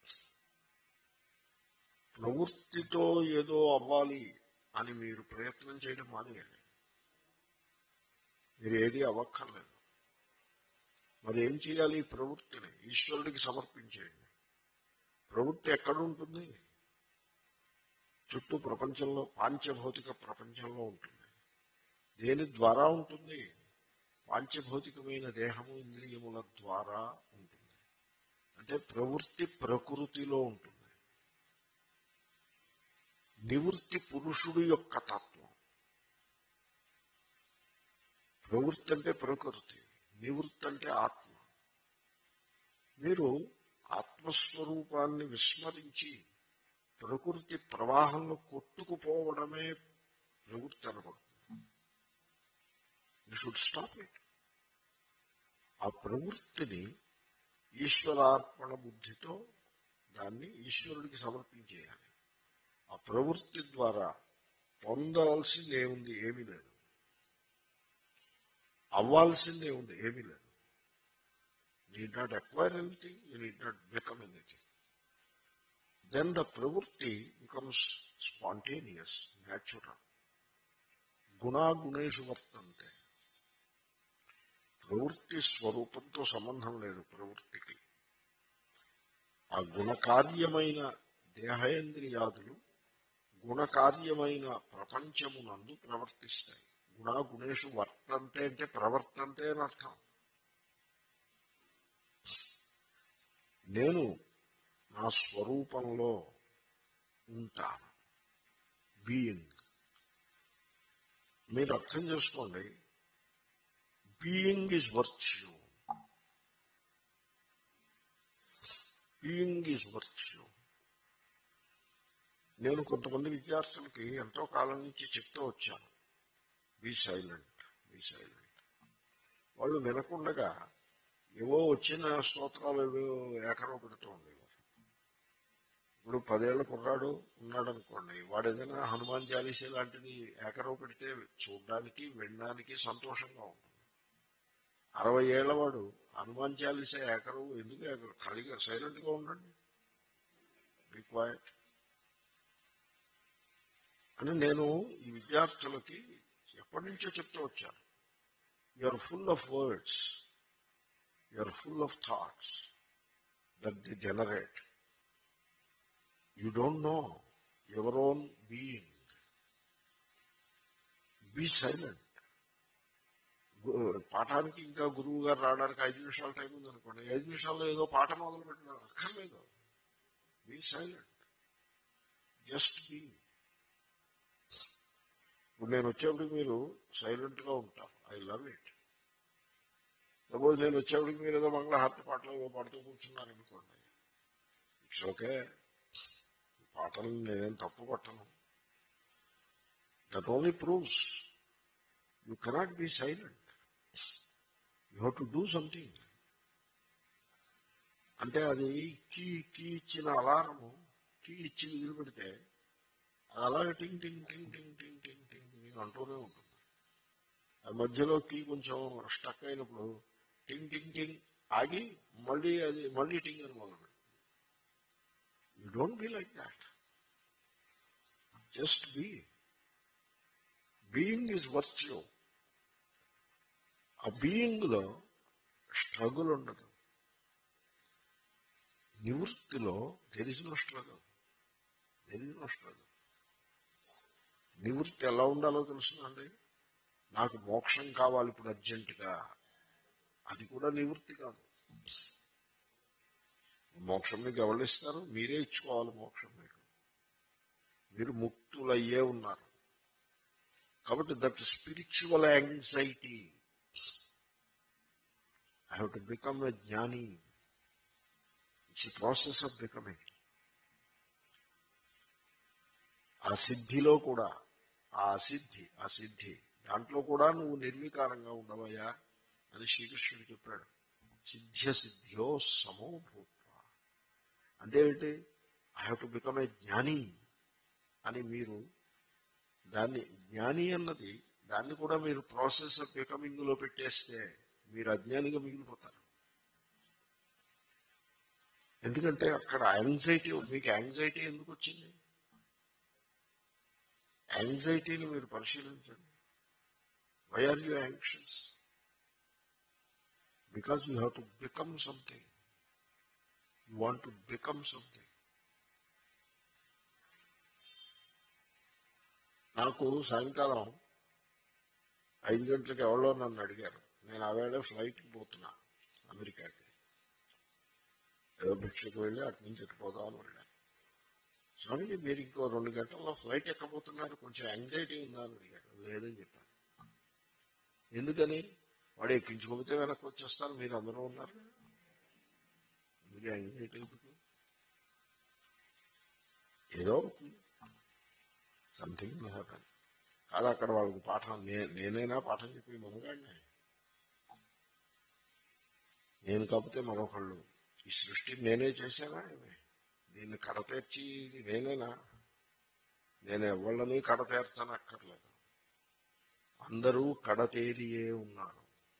ప్రవృత్తితో ఏదో అవ్వాలి అని మీరు ప్రయత్నం చేయడం మానేయాలి. మీరు ఏది అవ్వక్కర్లేదు. మరి ఏం చేయాలి? ప్రవృత్తిని ఈశ్వరుడికి సమర్పించేయండి. ప్రవృత్తి ఎక్కడుంటుంది? చుట్టూ ప్రపంచంలో, పాంచభౌతిక ప్రపంచంలో ఉంటుంది. దేని ద్వారా ఉంటుంది? పాంచభౌతికమైన దేహము, ఇంద్రియముల ద్వారా ఉంటుంది. అంటే ప్రవృత్తి ప్రకృతిలో ఉంటుంది. నివృత్తి పురుషుడు యొక్క తత్వం. ప్రవృత్తి అంటే ప్రకృతి, నివృత్తి అంటే ఆత్మ. మీరు ఆత్మస్వరూపాన్ని విస్మరించి ప్రకృతి ప్రవాహంలో కొట్టుకుపోవడమే ప్రవృత్తి అనబడుతుంది. You should stop it. ఆ ప్రవృత్తిని ఈశ్వరార్పణ బుద్ధితో దాన్ని ఈశ్వరుడికి సమర్పించేయాలి. ఆ ప్రవృత్తి ద్వారా పొందవలసింది ఏముంది? ఏమీ లేదు. అవ్వాల్సిందే ఉంది, ఏమీ లేదు. Need not acquire anything, you need not become anything. Then the ప్రవృత్తి బికమ్స్ స్పాంటేనియస్, న్యాచురల్. గుణాగుణేషు వర్తంతే. ప్రవృత్తి స్వరూపంతో సంబంధం లేదు ప్రవృత్తికి. ఆ గుణకార్యమైన దేహేంద్రియాదులు గుణకార్యమైన ప్రపంచమునందు ప్రవర్తిస్తాయి. గుణాగుణేషు వర్తంతే అంటే ప్రవర్తంతే అని అర్థం. నేను నా స్వరూపంలో ఉంటాను, బీయింగ్. మీరు అర్థం చేసుకోండి, being is virtue. Being is virtue. నేను కొంతమంది విద్యార్థులకి ఎంతో కాలం నుంచి చెప్తూ వచ్చాను, బీ సైలెంట్, బీ సైలెంట్. వాళ్ళు వినకుండగా ఏవో వచ్చిన స్తోత్రాలు ఏవో ఏకరవ పెడుతూ ఉండేవారు. ఇప్పుడు పదేళ్ల కుర్రాడు ఉన్నాడు అనుకోండి, వాడు ఏదైనా హనుమాన్ చాలీసా లాంటిది ఏకరవ పెడితే చూడడానికి వినడానికి సంతోషంగా ఉంటుంది. అరవై ఏళ్ల వాడు హనుమాన్ చాలీసా ఏకరవు ఎందుకు? ఖాళీగా సైలెంట్ గా ఉండండి, బీ క్వైట్ అని నేను ఈ విద్యార్థులకి ఎప్పటి నుంచో చెప్తూ వచ్చాను. You are full of words, you are full of thoughts that the generate. You don't know your own being. Be silent. పాఠానికి ఇంకా గురువు గారు రావడానికి ఐదు నిమిషాల టైం ఉంది అనుకోండి, ఐదు నిమిషాల్లో ఏదో పాట మొదలు పెట్టిన అక్కర్లేదు. Be silent, just be. ఇప్పుడు నేను వచ్చేప్పటికి మీరు సైలెంట్ గా ఉంటారు, ఐ లవ్ ఇట్. సపోజ్ నేను వచ్చేప్పటికి మీరు ఏదో మంగళహారతి పాటలు ఏదో పాడుతూ కూర్చున్నారు అనుకోండి, ఇట్స్ ఓకే. పాటలు నేనేం తప్పు పట్టను. That only proves you cannot be silent. You have to do something. అంటే అది కీ కీ ఇచ్చిన అలారము, కీ ఇచ్చి వదిలిపెడితే అలాగే టింగ్ టింగ్ టింగ్ టింగ్ టింగ్ టింగ్ టింగ్ అంటూనే ఉంటుంది. ఆ మధ్యలో కీ కొంచెం స్టక్ అయినప్పుడు టింగ్ టింగ్ టింగ్ ఆగి మళ్ళీ అది మళ్ళీ టింగ్ అని మొదలు. You don't be like that, just be. Being is virtue. ఆ బీయింగ్ లో స్ట్రగుల్ ఉండదు. నివృత్తిలో there is no struggle, there is no struggle. నివృత్తి ఎలా ఉండాలో తెలుస్తుందండి. నాకు మోక్షం కావాలి ఇప్పుడు అర్జెంటుగా, అది కూడా నివృత్తి కాదు. మోక్షం మీకు ఎవరు ఇస్తారు? మీరే ఇచ్చుకోవాలి మోక్షం మీకు. మీరు ముక్తులయ్యే ఉన్నారు. కాబట్టి that spiritual anxiety, I have to become a jnani. It's a process of becoming. ఆ సిద్ధిలో కూడా, ఆ సిద్ధి ఆ సిద్ధి దాంట్లో కూడా నువ్వు నిర్వికారంగా ఉండవయ్యా అని శ్రీకృష్ణుడు చెప్పాడు. సిద్ధ్య సిద్ధ్యో సమో భూత్వ అంటే ఏంటి? I have to become a jnani అని మీరు దాన్ని, జ్ఞాని అన్నది దాన్ని కూడా మీరు ప్రాసెస్ ఆఫ్ బికమింగ్ లో పెట్టేస్తే మీరు అజ్ఞానిగా మిగిలిపోతారు. ఎందుకంటే అక్కడ యాంగ్జైటీ, మీకు యాంగ్జైటీ ఎందుకు వచ్చింది? యాంగ్జైటీని మీరు పరిశీలించండి. Why are you anxious? Because you have to become something. You want to become something. నాకు సాయంకాలం ఐదు గంటలకు ఎవరో నన్ను అడిగారు. నేను ఆవేళ ఫ్లైట్కి పోతున్నా అమెరికాకి. ఏదో భిక్షకు వెళ్ళి అటు నుంచి ఎట్టిపోదామని వెళ్ళాను. స్వామి మీరు ఇంకో రెండు గంటల్లో ఫ్లైట్ ఎక్కబోతున్నారు, కొంచెం యాంగ్జైటీ ఉందా అని అడిగారు. లేదని చెప్పాను. ఎందుకని? వాడు ఎక్కించుకోకపోతే వెనక్కి వచ్చేస్తారు, మీరు అందరూ ఉన్నారు, మీరు యాంగ్జైటీ ఎందుకు? ఏదో సంథింగ్ హ్యాపెన్. కాదు అక్కడ వాళ్ళకి పాఠం, నేనైనా పాఠం చెప్పి మొదగాడిని. నేను కాకపోతే మరొకళ్ళు. ఈ సృష్టి నేనే చేశానా? దీన్ని కడతీర్చి ఇది నేనేనా? నేను ఎవళ్ళని కడతీర్చనక్కర్లేదు. అందరూ కడతేరియే ఉన్నారు.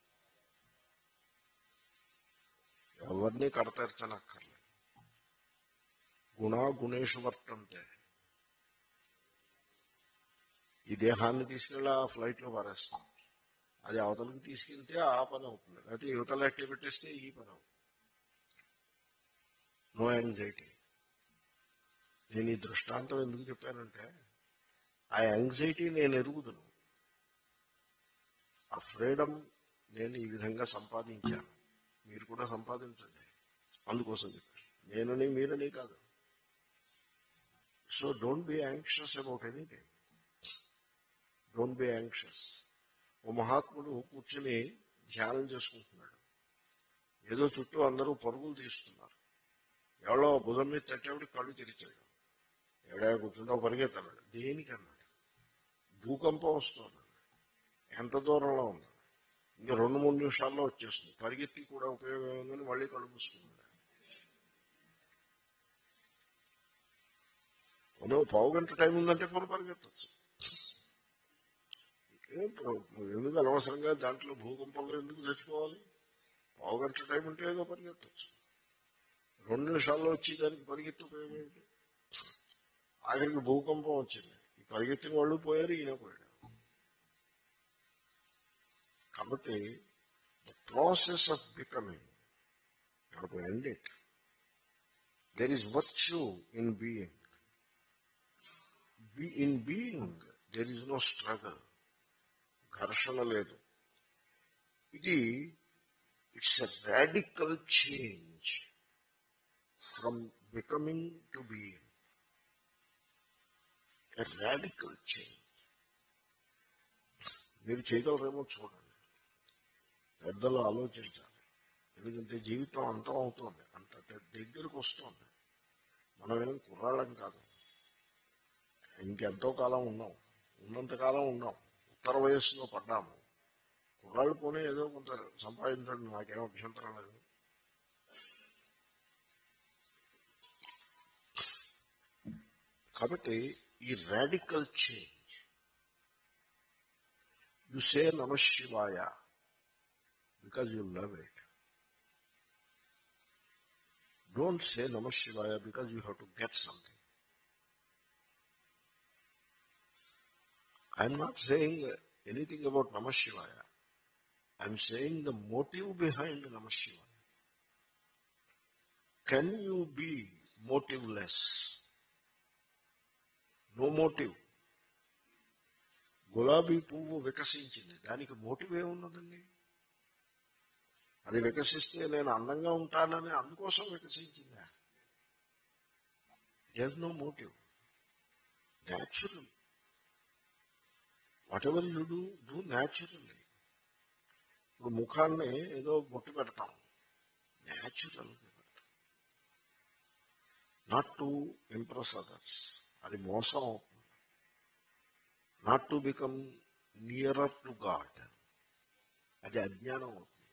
ఎవరిని కడతీర్చనక్కర్లేదు. గుణా గుణేషు వర్తంతే. ఈ దేహాన్ని తీసుకెళ్ళి ఆ ఫ్లైట్ లో పారేస్తాం. అది అవతలకి తీసుకెళ్తే ఆ పని అవుతుంది, అయితే యువతల ఎట్టి పెట్టేస్తే ఈ పని అవుతుంది. No anxiety. నేను ఈ దృష్టాంతం ఎందుకు చెప్పానంటే, ఆ యాంగ్జైటీ నేను ఎరుగుదును, ఆ ఫ్రీడమ్ నేను ఈ విధంగా సంపాదించాను, మీరు కూడా సంపాదించండి. అందుకోసం చెప్పాను, నేనని మీరని కాదు. So don't be anxious about anything. Don't be anxious. ఓ మహాత్ముడు కూర్చుని ధ్యానం చేసుకుంటున్నాడు. ఏదో చుట్టూ అందరూ పరుగులు తీస్తున్నారు. ఎవడో భుజం మీద తట్టేవాడు కళ్ళు తెరిచాడు. ఎవడా కూర్చుంటా పరిగెత్తన్నాడు. దేనికన్నాడు? భూకంపం వస్తున్నాడు. ఎంత దూరంలో ఉన్నాడు? ఇంకా రెండు మూడు నిమిషాల్లో వచ్చేస్తుంది. పరిగెత్తి కూడా ఉపయోగం ఉందని మళ్ళీ కళ్ళు మూసుకున్నాడు. మనం పావు గంట టైం ఉందంటే కొన్ని పరిగెత్తచ్చు. ఎందుకు అనవసరంగా దాంట్లో భూకంపంలో ఎందుకు చచ్చిపోవాలి? పావు గంట టైం ఉంటే ఏదో పరిగెత్తచ్చు. రెండు నిమిషాల్లో వచ్చి దానికి పరిగెత్తి ఉపయోగం ఏంటి? ఆఖరికి భూకంపం వచ్చింది. ఈ పరిగెత్తిన వాళ్ళు పోయారు, ఈయన పోయాడు. కాబట్టి the process of becoming, you have to end it. There is virtue in being. In being there is no struggle. ఘర్షణ లేదు. ఇది it's a radical change from becoming to being. A radical change. మీరు చేయగలరేమో చూడండి. పెద్దలు ఆలోచించాలి. ఎందుకంటే జీవితం అంతం అవుతోంది, అంత దగ్గరకు వస్తుంది. మనమేం కుర్రాళ్ళం కాదు. ఇంకెంతో కాలం ఉన్నాం. ఉన్నంతకాలం ఉన్నాం. ఉత్తర వయస్సులో పడ్డాము. కుర్రాళ్ళు పోనీ ఏదో కొంత సంపాదించండి, నాకేం అభ్యంతరం లేదు. కాబట్టి ఈ radical change, you say Namah Shivaya because you love it. Don't say Namah Shivaya because you have to get something. I'm not saying anything about Namah Shivaya. I'm saying the motive behind Namah Shivaya. Can you be motiveless? No motive. గులాబీ పువ్వు వికసించింది, దానికి motive ఏమున్నదండి? అది వికసిస్తే నేను అందంగా ఉంటానని అందుకోసం వికసించిందా? There's no motive. Natural. Whatever you do, do naturally. ఇప్పుడు ముఖాన్ని ఏదో బొట్టు పెడతాం, న్యాచురల్ గా పెడతాం. నాట్ టు ఇంప్రెస్ అదర్స్, అది మోసం అవుతుంది. Not to become nearer to God, అది అజ్ఞానం అవుతుంది.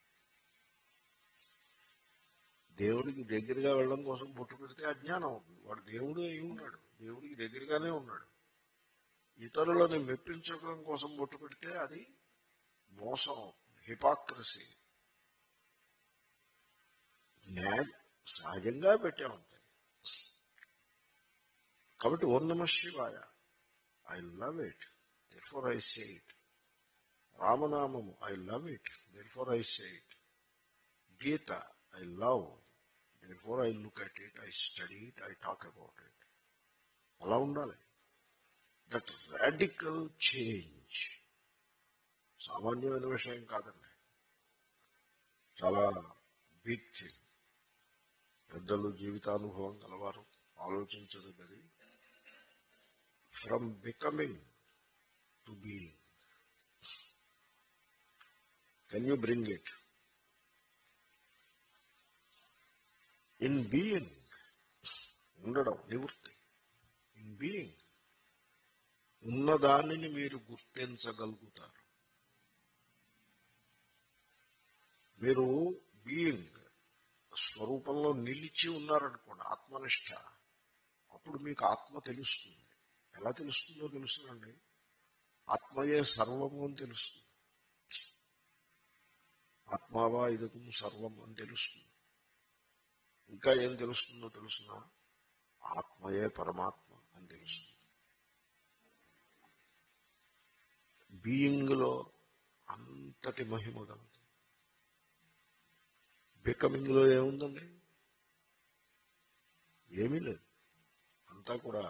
దేవుడికి దగ్గరగా వెళ్ళడం కోసం బొట్టు పెడితే అజ్ఞానం అవుతుంది. వాడు దేవుడు అయి ఉన్నాడు, దేవుడికి దగ్గరగానే ఉన్నాడు. ఇతరులను మెప్పించడం కోసం బొట్టు పెడితే అది మోసం, హిపాక్రసీ. సహజంగా పెట్టామంతే. కాబట్టి Om Namah Shivaya, I love it, therefore I say it. రామనామము, I love it, therefore I say it. Gita, I love, therefore I look at it, I study it, I talk about it. అలా ఉండాలి. దట్ రాడికల్ చేంజ్ సామాన్యమైన విషయం కాదండి, చాలా big thing. పెద్దలు, జీవితానుభవం గలవారు ఆలోచించదగ్గది. From becoming to being. Can you bring it? In being ఉండడం నివృత్తి. ఇన్ బీయింగ్ ఉన్నదానిని మీరు గుర్తించగలుగుతారు. మీరు బీయింగ్ స్వరూపంలో నిలిచి ఉన్నారనుకోండి, ఆత్మనిష్ట, అప్పుడు మీకు ఆత్మ తెలుస్తుంది. ఎలా తెలుస్తుందో తెలుస్తుందండి, ఆత్మయే సర్వము అని తెలుస్తుంది. ఆత్మావా ఇదకం సర్వం అని తెలుస్తుంది. ఇంకా ఏం తెలుస్తుందో తెలుసునా, ఆత్మయే పరమాత్మ అని తెలుస్తుంది. బీయింగ్ లో అంతటి మహిమ కలదు. బికమింగ్ లో ఏముందండి, ఏమీ లేదు. అంతా కూడా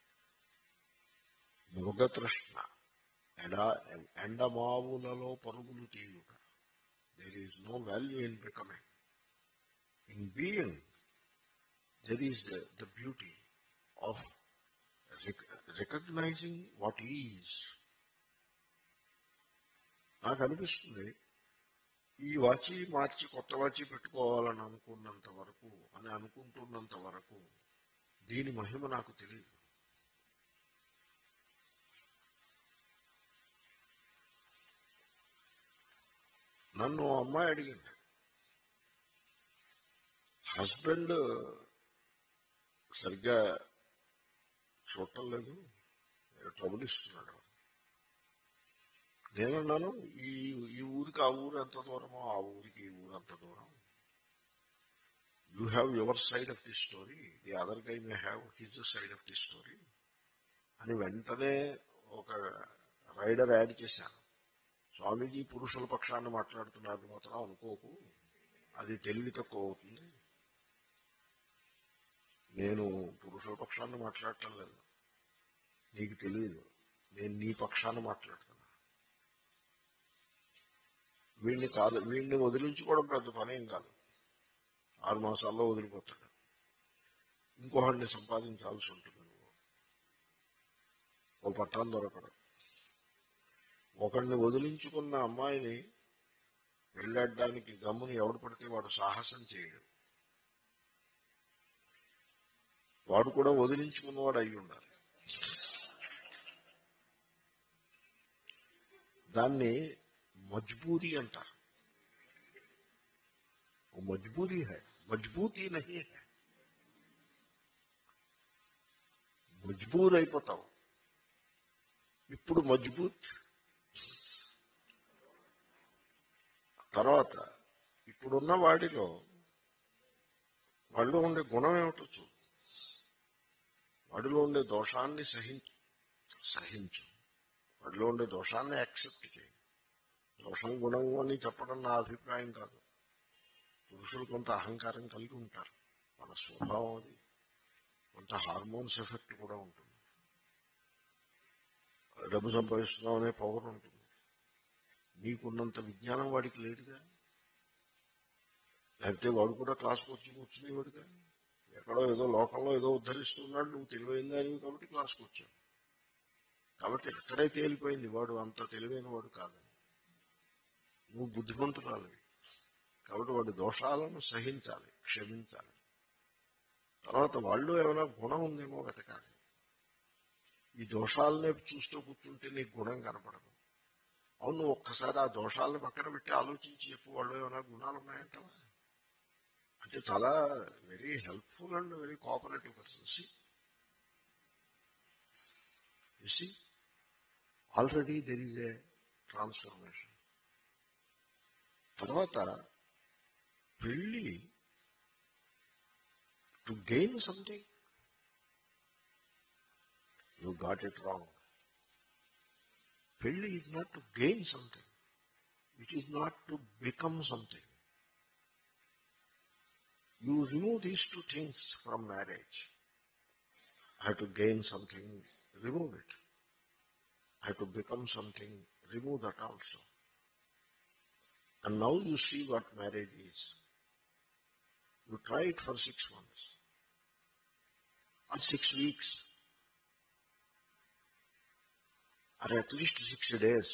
మృగతృష్ణ, ఎడా ఎండమావులలో పరుగులు తీయుట. There is no value in becoming. In being, there is the, the beauty of rec recognizing what is. నాకు అనిపిస్తుంది, ఈ వాచి మార్చి కొత్త వాచి పెట్టుకోవాలని అనుకున్నంత వరకు అని అనుకుంటున్నంత వరకు దీని మహిమ నాకు తెలియదు. నన్ను అమ్మాయి అడిగింది, హస్బెండ్ సరిగ్గా చూడటం లేదు, ట్రబుల్ ఇస్తున్నాడు. నేనన్నాను, ఈ ఈ ఊరికి ఆ ఊరు ఎంత దూరమో ఆ ఊరికి ఈ ఊరు అంత దూరం. You have your side of the story, the other guy may have his side of the story అని వెంటనే ఒక రైడర్ యాడ్ చేశాను. స్వామీజీ పురుషుల పక్షాన్ని మాట్లాడుతున్నారు మాత్రం అనుకోకు, అది తెలివి తక్కువ అవుతుంది. నేను పురుషుల పక్షాన్ని మాట్లాడటం లేదు, నీకు తెలియదు, నేను నీ పక్షాన్ని మాట్లాడుతున్నా. వీడిని కాదు, వీడిని వదిలించుకోవడం పెద్ద పనేం కాదు, ఆరు మాసాల్లో వదిలిపోతాడు. ఇంకొకడిని సంపాదించాల్సి ఉంటుంది, నువ్వు ఓ పట్టాన్ని దొరకడం. ఒకడిని వదిలించుకున్న అమ్మాయిని వెళ్ళాడడానికి గమ్ముని ఎవడు పడితే వాడు సాహసం చేయడు. వాడు కూడా వదిలించుకున్నవాడు అయి ఉండాలి. దాన్ని మజ్బూరీ అంటారు. మజ్బూరీ హై, మజ్బూతీ నహీ హై. మజ్బూర్ అయిపోతావు. ఇప్పుడు మజ్బూత్, తర్వాత ఇప్పుడున్న వాడిలో వాడిలో ఉండే గుణం ఏమిటో చూడు. వాడిలో ఉండే దోషాన్ని సహించు సహించు వాడిలో ఉండే దోషాన్ని యాక్సెప్ట్ చేయి. దోషం గుణం అని చెప్పడం నా అభిప్రాయం కాదు. పురుషులు కొంత అహంకారం కలిగి ఉంటారు, వాళ్ళ స్వభావం అది. కొంత హార్మోన్స్ ఎఫెక్ట్ కూడా ఉంటుంది. డబ్బు సంపాదిస్తున్నాం అనే పవర్ ఉంటుంది. నీకున్నంత విజ్ఞానం వాడికి లేదుగా, లేకపోతే వాడు కూడా క్లాస్కి వచ్చి కూర్చునేవాడుగా. ఎక్కడో ఏదో లోకంలో ఏదో ఉద్ధరిస్తున్నాడు, నువ్వు తెలివైంది అని కాబట్టి క్లాస్కి వచ్చావు. కాబట్టి ఎక్కడే తేలిపోయింది వాడు అంత తెలివైన వాడు కాదని. నువ్వు బుద్ధిమంతురాలివి కాబట్టి వాడి దోషాలను సహించాలి, క్షమించాలి. తర్వాత వాళ్ళు ఏమైనా గుణం ఉందేమో వెతకాలి. ఈ దోషాలనే చూస్తూ కూర్చుంటే నీకు గుణం కనపడదు. అవును, ఒక్కసారి ఆ దోషాలను పక్కన పెట్టి ఆలోచించి చెప్పు, వాళ్ళు ఏమైనా గుణాలు ఉన్నాయంటావా అంటే చాలా very helpful and very cooperative persons. You see already there is a transformation. తర్వాత పెళ్ళి to gain something, you got it wrong. పెళ్ళి is not to gain something, it is not to become something. You remove these two things from marriage. I have to gain something, remove it. I have to become something, remove that also. And now you see what marriage is. You try it for six months or six weeks or at least six days.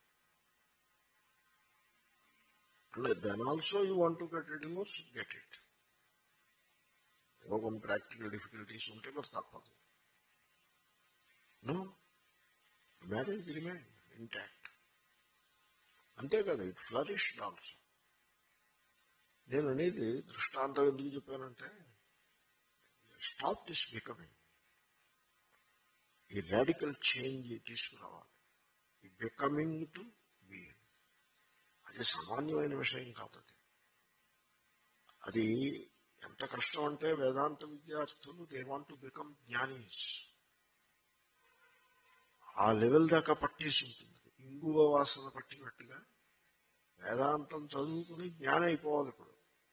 And then also you want to get a divorce, get it. కొన్ని practical difficulties ఉంటే మరి తప్పదు. No, marriage remain intact. అంతే కదా, it flourished also. నేను అనేది దృష్టాంతం ఎందుకు చెప్పానంటే, స్టాప్ దిస్ బికమింగ్. ఈ రాడికల్ చేంజ్ తీసుకురావాలి. ఈ బికమింగ్ టు బీయింగ్. అది సామాన్యమైన విషయం కాదు. అది అది ఎంత కష్టం అంటే, వేదాంత విద్యార్థులు they want to become jnanis. ఆ లెవెల్ దాకా పట్టేసి ఉంటుంది. ఇంగువ వాసన పట్టినట్టుగా వేదాంతం చదువుకుని జ్ఞానం అయిపోవాలి. ఇప్పుడు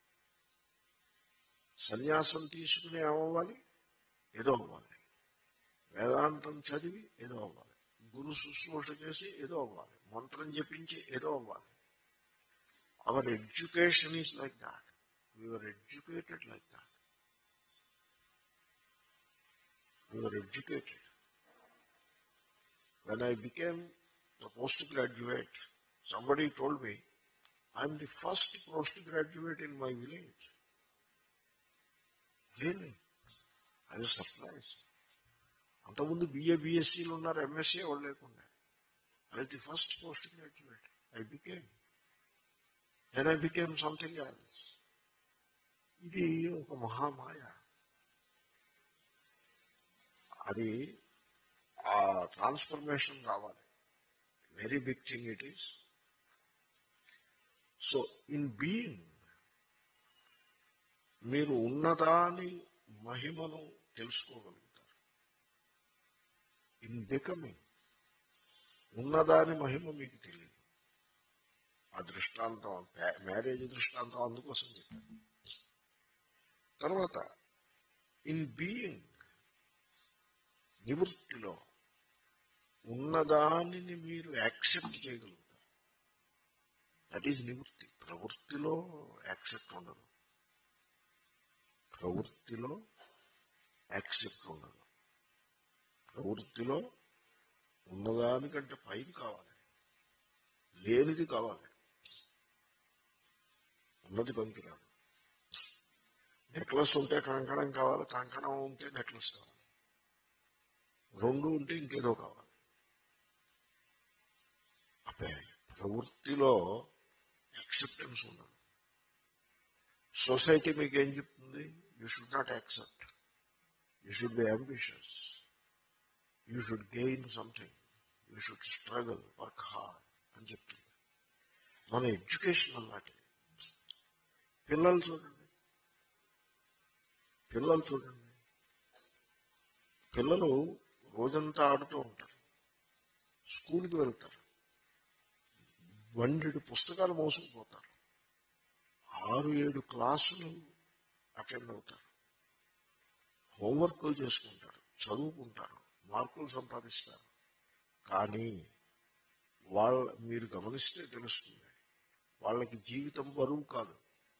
సన్యాసం తీసుకుని ఏమవ్వాలి? ఏదో అవ్వాలి. వేదాంతం చదివి ఏదో అవ్వాలి. గురు శుశ్రూష చేసి ఏదో అవ్వాలి. మంత్రం జపించి ఏదో అవ్వాలి. Our education is like that. We were educated like that. We were educated. When I became the postgraduate, somebody told me, I'm the first postgraduate in my village. Really? I was surprised. అంతకుముందు BA బిఎస్సీలు ఉన్నారు, MSc వాళ్ళు లేకుండా. I was the first postgraduate. I became. Then I became something else. ఇది ఒక మహామాయ. అది ఆ transformation రావాలి. Very big thing it is. So in being మీరు ఉన్నదాని మహిమను తెలుసుకోగలుగుతారు. ఇన్ బికమింగ్ ఉన్నదాని మహిమ మీకు తెలియదు. ఆ దృష్టాంతం, మ్యారేజ్ దృష్టాంతం అందుకోసం చెప్పాను. తర్వాత ఇన్ బీయింగ్ నివృత్తిలో ఉన్నదానిని మీరు యాక్సెప్ట్ చేయగలుగుతారు. దట్ ఈజ్ నివృత్తి. ప్రవృత్తిలో యాక్సెప్ట్ ఉండదు. ప్రవృత్తిలో యాక్సెప్ట్ ఉండదు. ప్రవృత్తిలో ఉన్నదానికంటే పైకి కావాలి, లేనిది కావాలి, ఉన్నది పనికిరాదు. నెక్లెస్ ఉంటే కంకణం కావాలి, కంకణం ఉంటే నెక్లెస్ కావాలి, రెండు ఉంటే ఇంకేదో కావాలి. అబ్బే, ప్రవృత్తిలో యాక్సెప్టెన్స్ ఉండదు. సొసైటీ మీకు ఏం చెప్తుంది? You should not accept, you should be ambitious, you should gain something, you should struggle, work hard అని చెప్తుంది. మన ఎడ్యుకేషన్ అన్నమాట. పిల్లలు చూడండి, పిల్లలు చూడండి పిల్లలు రోజంతా ఆడుతూ ఉంటారు, స్కూల్కి వెళ్తారు, వండెడు పుస్తకాలు మోసుకుపోతారు, ఆరు ఏడు క్లాసులు అటెండ్ అవుతారు, హోంవర్క్లు చేసుకుంటారు, చదువుకుంటారు, మార్కులు సంపాదిస్తారు. కానీ వాళ్ళ మీరు గమనిస్తే తెలుస్తుంది, వాళ్ళకి జీవితం బరువు కాదు.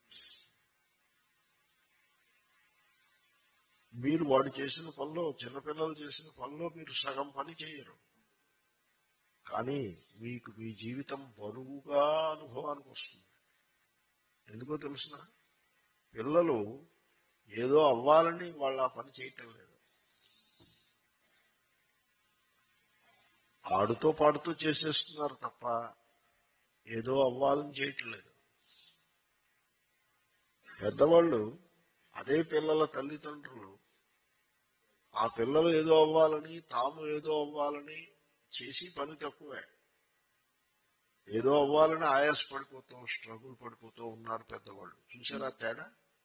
మీరు వాడు చేసిన పనిలో, చిన్నపిల్లలు చేసిన పనిలో మీరు సగం పని చేయరు. కానీ మీకు మీ జీవితం బరువుగా అనుభవానికి వస్తుంది. ఎందుకో తెలుసిన, పిల్లలు ఏదో అవ్వాలని వాళ్ళు ఆ పని చేయటం లేదు. ఆడుతూ పాడుతూ చేసేస్తున్నారు తప్ప ఏదో అవ్వాలని చేయటం లేదు. పెద్దవాళ్ళు, అదే పిల్లల తల్లిదండ్రులు ఆ పిల్లలు ఏదో అవ్వాలని, తాము ఏదో అవ్వాలని చేసి పని తక్కువే. ఏదో అవ్వాలని ఆయాస పడిపోతూ, స్ట్రగుల్ పడిపోతూ ఉన్నారు పెద్దవాళ్ళు. చూసారా తేడా?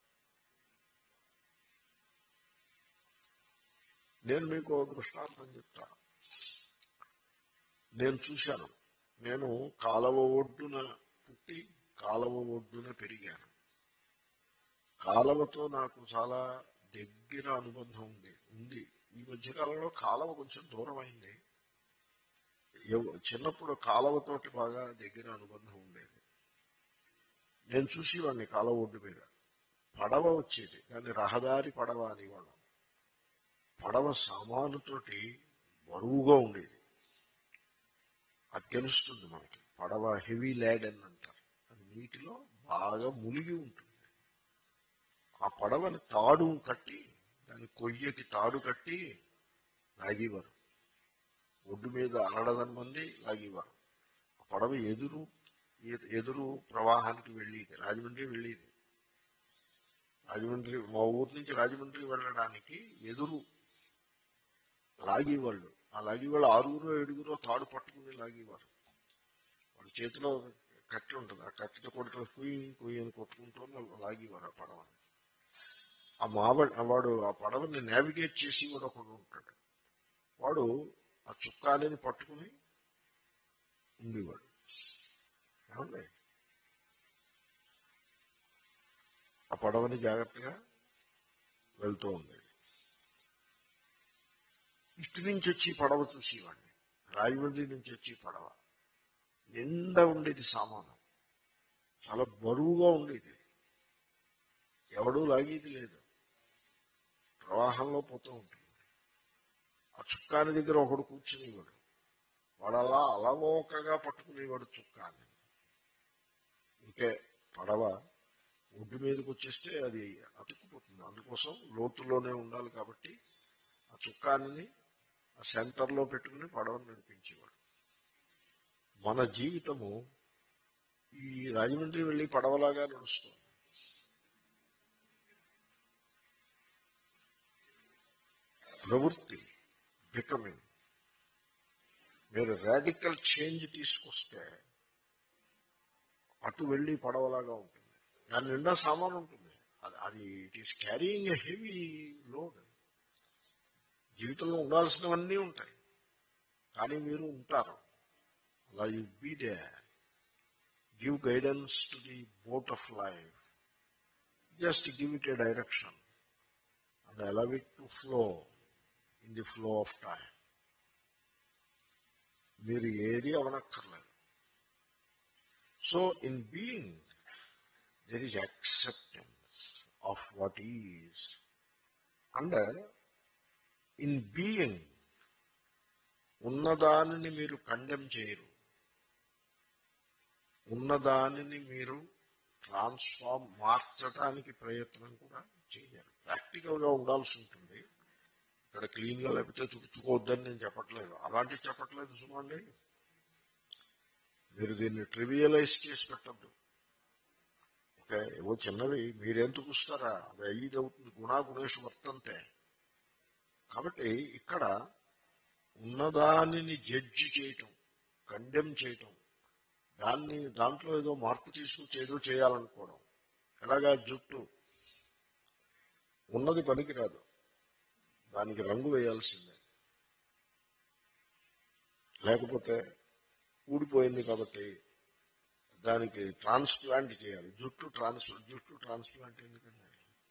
నేను మీకు దృష్టాంతం చెప్తా. నేను చూశాను. నేను కాలవ ఒడ్డున పుట్టి కాలవ ఒడ్డున పెరిగాను. కాలవతో నాకు చాలా దగ్గర అనుబంధం ఉంది ఉంది ఈ మధ్యకాలంలో కాలవ కొంచెం దూరం అయింది. చిన్నప్పుడు కాలవతోటి బాగా దగ్గర అనుబంధం ఉండేది. నేను చూసేవాడిని కాలవ ఒడ్డు మీద పడవ వచ్చేది, దాన్ని రహదారి పడవ అనేవాళ్ళం. పడవ సామానుతోటి బరువుగా ఉండేది. అది తెలుస్తుంది మనకి. పడవ హెవీ ల్యాడ్ అని అంటారు. అది నీటిలో బాగా మునిగి ఉంటుంది. ఆ పడవని తాడు కట్టి, దాని కొయ్యకి తాడు కట్టి లాగేవారు. ఒడ్డు మీద అరడదని మంది లాగేవారు. ఆ పడవ ఎదురు ఎదురు ప్రవాహానికి వెళ్ళేది, రాజమండ్రి వెళ్ళేది. రాజమండ్రి, మా ఊరు నుంచి రాజమండ్రి వెళ్ళడానికి ఎదురు లాగేవాళ్ళు. ఆ లాగేవాళ్ళు ఆరుగురో ఏడుగురో తాడు పట్టుకుని లాగేవారు. వాళ్ళ చేతిలో కట్టి ఉంటుంది, ఆ కట్టితో కొడుతూ కుయ్యి కుయ్యి అని కొట్టుకుంటూ లాగేవారు ఆ పడవని. ఆ మావ వాడు ఆ పడవని నావిగేట్ చేసి కూడా ఒకడు ఉంటాడు. వాడు ఆ చుక్కాని పట్టుకుని ఉండేవాడు. ఏమండి, ఆ పడవని జాగ్రత్తగా వెళ్తూ ఉండేది. ఇటు నుంచి వచ్చి పడవ చూసేవాడిని, రాజమండ్రి నుంచి వచ్చి పడవ నిండా ఉండేది సామాను, చాలా బరువుగా ఉండేది. ఎవడూ లాగేది లేదు, ప్రవాహంలో పోతూ ఉంటుంది. ఆ చుక్కాని దగ్గర ఒకడు కూర్చునేవాడు, వాడు అలా అలవోకగా పట్టుకునేవాడు చుక్కాన్ని. ఇంకే పడవ ఒడ్డు మీదకి వచ్చేస్తే అది అతుక్కుపోతుంది, అందుకోసం లోతులోనే ఉండాలి. కాబట్టి ఆ చుక్కాన్ని ఆ సెంటర్లో పెట్టుకుని పడవను నడిపించేవాడు. మన జీవితము ఈ రాజమండ్రి వెళ్ళి పడవలాగా నడుస్తుంది. ప్రవృత్తి బికమింగ్. మీరు రాడికల్ చేంజ్ తీసుకొస్తే అటు వెళ్ళి పడవలాగా ఉంటుంది. దాని నిండా సామాను ఉంటుంది. అది it is carrying a heavy load. జీవితంలో ఉండాల్సినవన్నీ ఉంటాయి, కానీ మీరు ఉంటారు. అలా you be there, give guidance to the boat of life, just give it a direction and allow it to flow in the flow of time. మీరు ఏది అవనక్కర్లేదు. So in being there is acceptance of what is, and in being ఉన్నదానిని మీరు condemn చేయరు, ఉన్నదానిని మీరు transform మార్చడానికి ప్రయత్నం కూడా చేయరు. ప్రాక్టికల్ గా ఉండాల్సి ఉంటుంది. ఇక్కడ క్లీన్ గా లేకపోతే తుడుచుకోవద్దని నేను చెప్పట్లేదు, అలాంటివి చెప్పట్లేదు. చూడండి, మీరు దీన్ని ట్రివియలైజ్ చేసి పెట్టద్దు. ఓకే, ఏవో చిన్నవి మీరెందుకు వస్తారా, అది అయ్యేది అవుతుంది. గుణా గుణేషు వర్తంతే. కాబట్టి ఇక్కడ ఉన్నదానిని జడ్జి చేయటం, కండెమ్ చేయటం, దాన్ని దాంట్లో ఏదో మార్పు తీసుకొచ్చి ఏదో చేయాలనుకోవడం. ఎలాగా, జుట్టు ఉన్నది పనికిరాదు, దానికి రంగు వేయాల్సిందే. లేకపోతే ఊడిపోయింది కాబట్టి దానికి ట్రాన్స్ప్లాంట్ చేయాలి. జుట్టు ట్రాన్స్ప్లాంట్ జుట్టు ట్రాన్స్ప్లాంట్ ఎందుకంటే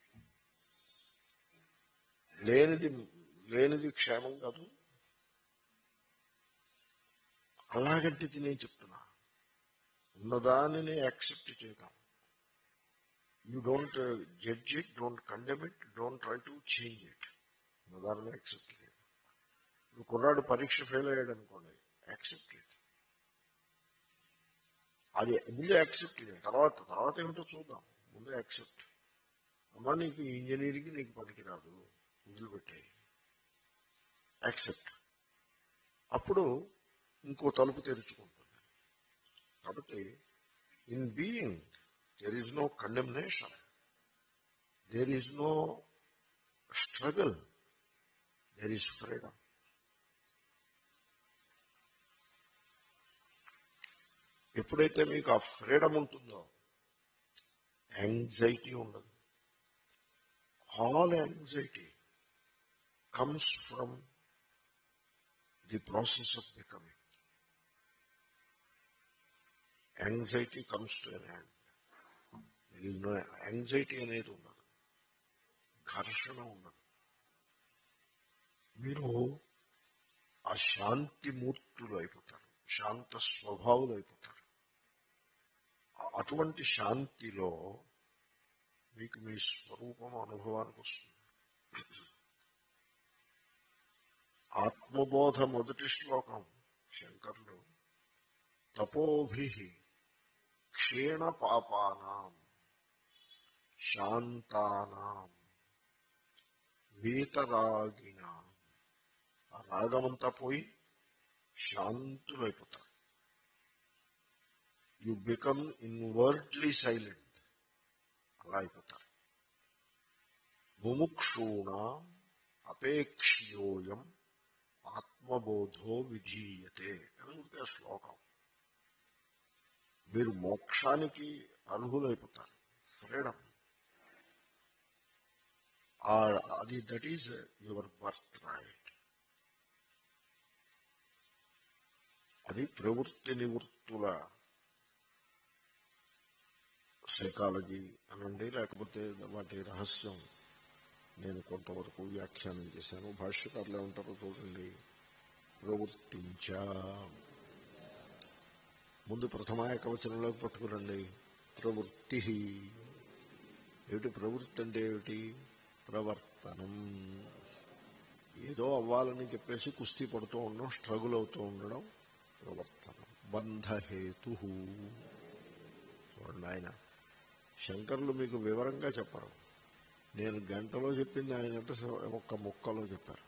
లేనిది లేనిది క్షేమం కాదు. అలాగంటే నేను చెప్తున్నా, ఉన్నదానిని యాక్సెప్ట్ చేయటం. You don't judge it, don't condemn it, don't try to change it. ఉన్నదానిని యాక్సెప్ట్ చేయడం. ఇప్పుడు కుర్రాడు పరీక్ష ఫెయిల్ అయ్యాడు అనుకోండి, యాక్సెప్ట్ ఇట్. అది ముందు యాక్సెప్ట్ చేయాలి, తర్వాత తర్వాత ఏమిటో చూద్దాం. ముందు యాక్సెప్ట్. అమ్మా, నీకు ఇంజనీరింగ్ నీకు పనికిరాదు, వదిలిపెట్టాయి. యాక్సెప్ట్. అప్పుడు ఇంకో తలుపు తెరుచుకుంటుంది. కాబట్టి in being there is no condemnation, there is no struggle, there is freedom. ఎప్పుడైతే మీకు ఆ ఫ్రీడమ్ ఉంటుందో యాంగ్జైటీ ఉండదు. All anxiety comes from the process of becoming. Anxiety comes to an end. There is no anxiety అనేది ఉండదు, ఘర్షణ ఉండదు. మీరు ఆ శాంతి మూర్తులు అయిపోతారు, శాంత స్వభావులు అయిపోతారు. అటువంటి శాంతిలో మీకు మీ స్వరూపం అనుభవానికి వస్తుంది. ఆత్మబోధ మొదటి శ్లోకం శంకరులు తపోభి క్షీణ పాపానాం శాంతానాం వీతరాగినాం. ఆ రాగమంతా పోయి శాంతులైపోతారు. You become inwardly silent. అలా అయిపోతారు. ముముక్షూణాం అపేక్ష్యోయం ఆత్మబోధో విధీయతే అని ఉంటే శ్లోకం. మీరు మోక్షానికి అర్హులైపోతారు. ఫ్రీడమ్ అది that is your birthright. అది ప్రవృత్తి నివృత్తుల సైకాలజీ అనండి, లేకపోతే వాటి రహస్యం నేను కొంతవరకు వ్యాఖ్యానం చేశాను. భాష్యకారులు ఏమంటారో చూడండి. ప్రవృత్తించ, ముందు ప్రథమ ఏకవచనంలోకి పట్టుకురండి. ప్రవృత్తి ఏమిటి? ప్రవృత్తి అంటే ఏమిటి? ప్రవర్తనం. ఏదో అవ్వాలని చెప్పేసి కుస్తీ పడుతూ ఉండడం, స్ట్రగుల్ అవుతూ ఉండడం ప్రవర్తనం. బంధహేతు. చూడండి, ఆయన శంకరులు మీకు వివరంగా చెప్పరు. నేను గంటలో చెప్పింది ఆయన ఎంత ఒక్క ముక్కలో చెప్పారు.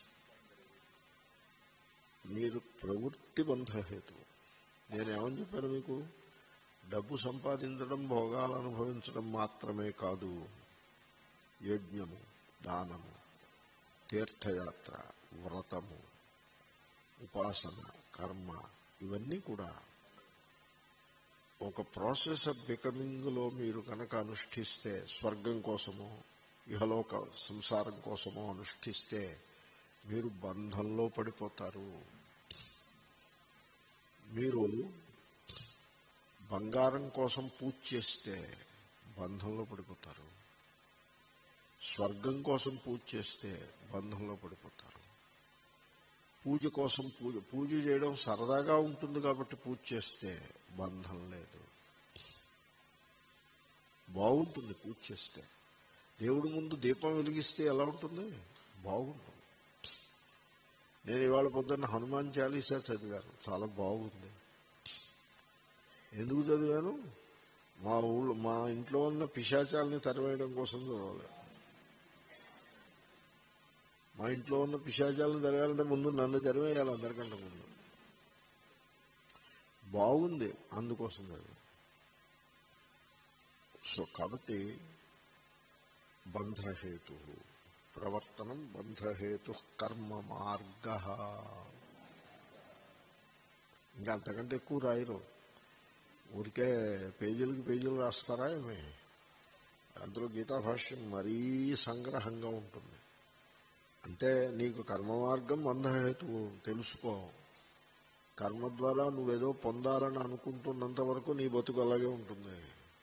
మీరు ప్రవృత్తి బంధహేతు. నేనేమని చెప్పాను మీకు? డబ్బు సంపాదించడం, భోగాలు అనుభవించడం మాత్రమే కాదు, యజ్ఞము, దానము, తీర్థయాత్ర, వ్రతము, ఉపాసన, కర్మ, ఇవన్నీ కూడా ఒక ప్రాసెస్ ఆఫ్ బికమింగ్ లో మీరు కనుక అనుష్ఠిస్తే, స్వర్గం కోసమో ఇహలోక సంసారం కోసమో అనుష్ఠిస్తే మీరు బంధంలో పడిపోతారు. మీరు బంగారం కోసం పూజ చేస్తే బంధంలో పడిపోతారు. స్వర్గం కోసం పూజ చేస్తే బంధంలో పడిపోతారు. పూజ కోసం పూజ పూజ చేయడం సరదాగా ఉంటుంది కాబట్టి పూజ చేస్తే బంధం లేదు. బాగుంటుంది పూజ చేస్తే. దేవుడి ముందు దీపం వెలిగిస్తే ఎలా ఉంటుంది? బాగుంటుంది. నేను ఇవాళ పొద్దున్న హనుమాన్ చాలీసా చదివాను, చాలా బాగుంది. ఎందుకు చదివాను? మా ఊళ్ళో మా ఇంట్లో ఉన్న పిశాచాలని తరివేయడం కోసం చదవాలి. మా ఇంట్లో ఉన్న పిశాచాలను తరివేయాలంటే ముందు నన్ను తరివేయాలి, అందరికంటే ముందు. బాగుంది, అందుకోసం చదివాను. సో కాబట్టి బంధహేతు ప్రవర్తనం, బంధహేతు కర్మ మార్గ. ఇంకా అంతకంటే ఎక్కువ రాయరు. ఊరికే పేజీలకి పేజీలు రాస్తారా ఏమి? అందులో గీతాభాష్యం మరీ సంగ్రహంగా ఉంటుంది. అంటే నీకు కర్మ మార్గం బంధహేతువు తెలుసుకో. కర్మ ద్వారా నువ్వేదో పొందాలని అనుకుంటున్నంత వరకు నీ బతుకు అలాగే ఉంటుంది.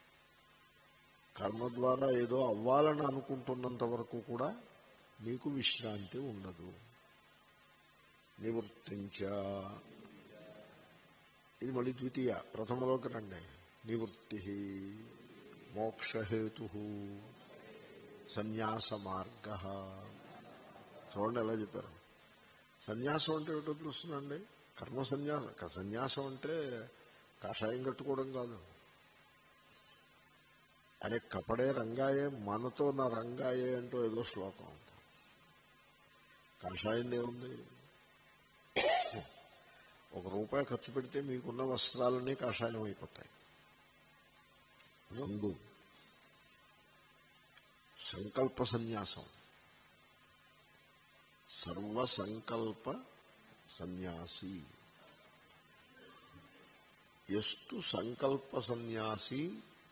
కర్మ ద్వారా ఏదో అవ్వాలని అనుకుంటున్నంత వరకు కూడా నీకు విశ్రాంతి ఉండదు. నివృత్తించ, ఇది మళ్ళీ ద్వితీయ. ప్రథమలోకి రండి. నివృత్తి మోక్షహేతు సన్యాస మార్గ. చూడండి ఎలా చెప్పారు. సన్యాసం అంటే ఏమిటో తెలుస్తుందండి. కర్మ సన్యాసం. సన్యాసం అంటే కాషాయం కట్టుకోవడం కాదు. అరే కపడే రంగాయే మనతో నా రంగాయే అంటూ ఏదో శ్లోకం ఉంటుంది. కాషాయం ఏముంది? ఒక రూపాయి ఖర్చు పెడితే మీకున్న వస్త్రాలన్నీ కాషాయం అయిపోతాయి. రంగు. సంకల్ప సన్యాసం. సర్వసంకల్ప సన్యాసి. ఎస్తు సంకల్ప సన్యాసి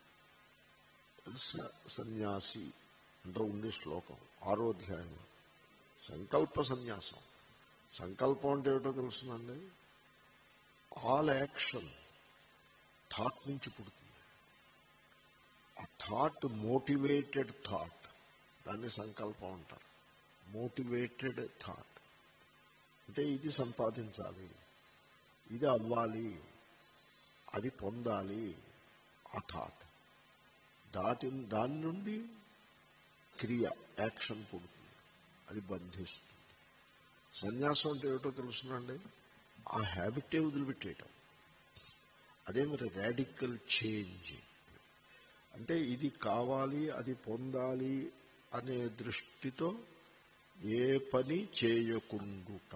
సన్యాసి అంటే ఉంది శ్లోకం, ఆరో అధ్యాయం. సంకల్ప సన్యాసం. సంకల్పం అంటే ఏమిటో తెలుస్తుందండి? ఆల్ యాక్షన్ థాట్ నుంచి పుడుతుంది. ఆ థాట్ మోటివేటెడ్ థాట్, దాన్ని సంకల్పం అంటారు. మోటివేటెడ్ థాట్ అంటే ఇది సంపాదించాలి, ఇది అవ్వాలి, అది పొందాలి. ఆ థాట్ దాటి దాని నుండి క్రియ, యాక్షన్ పుడుతుంది. అది బంధిస్తుంది. సన్యాసం అంటే ఏమిటో తెలుస్తుందండి? ఆ హ్యాబిటే వదిలిపెట్టేయటం. అదే మరి రాడికల్ చేంజ్. అంటే ఇది కావాలి, అది పొందాలి అనే దృష్టితో ఏ పని చేయకుండుట.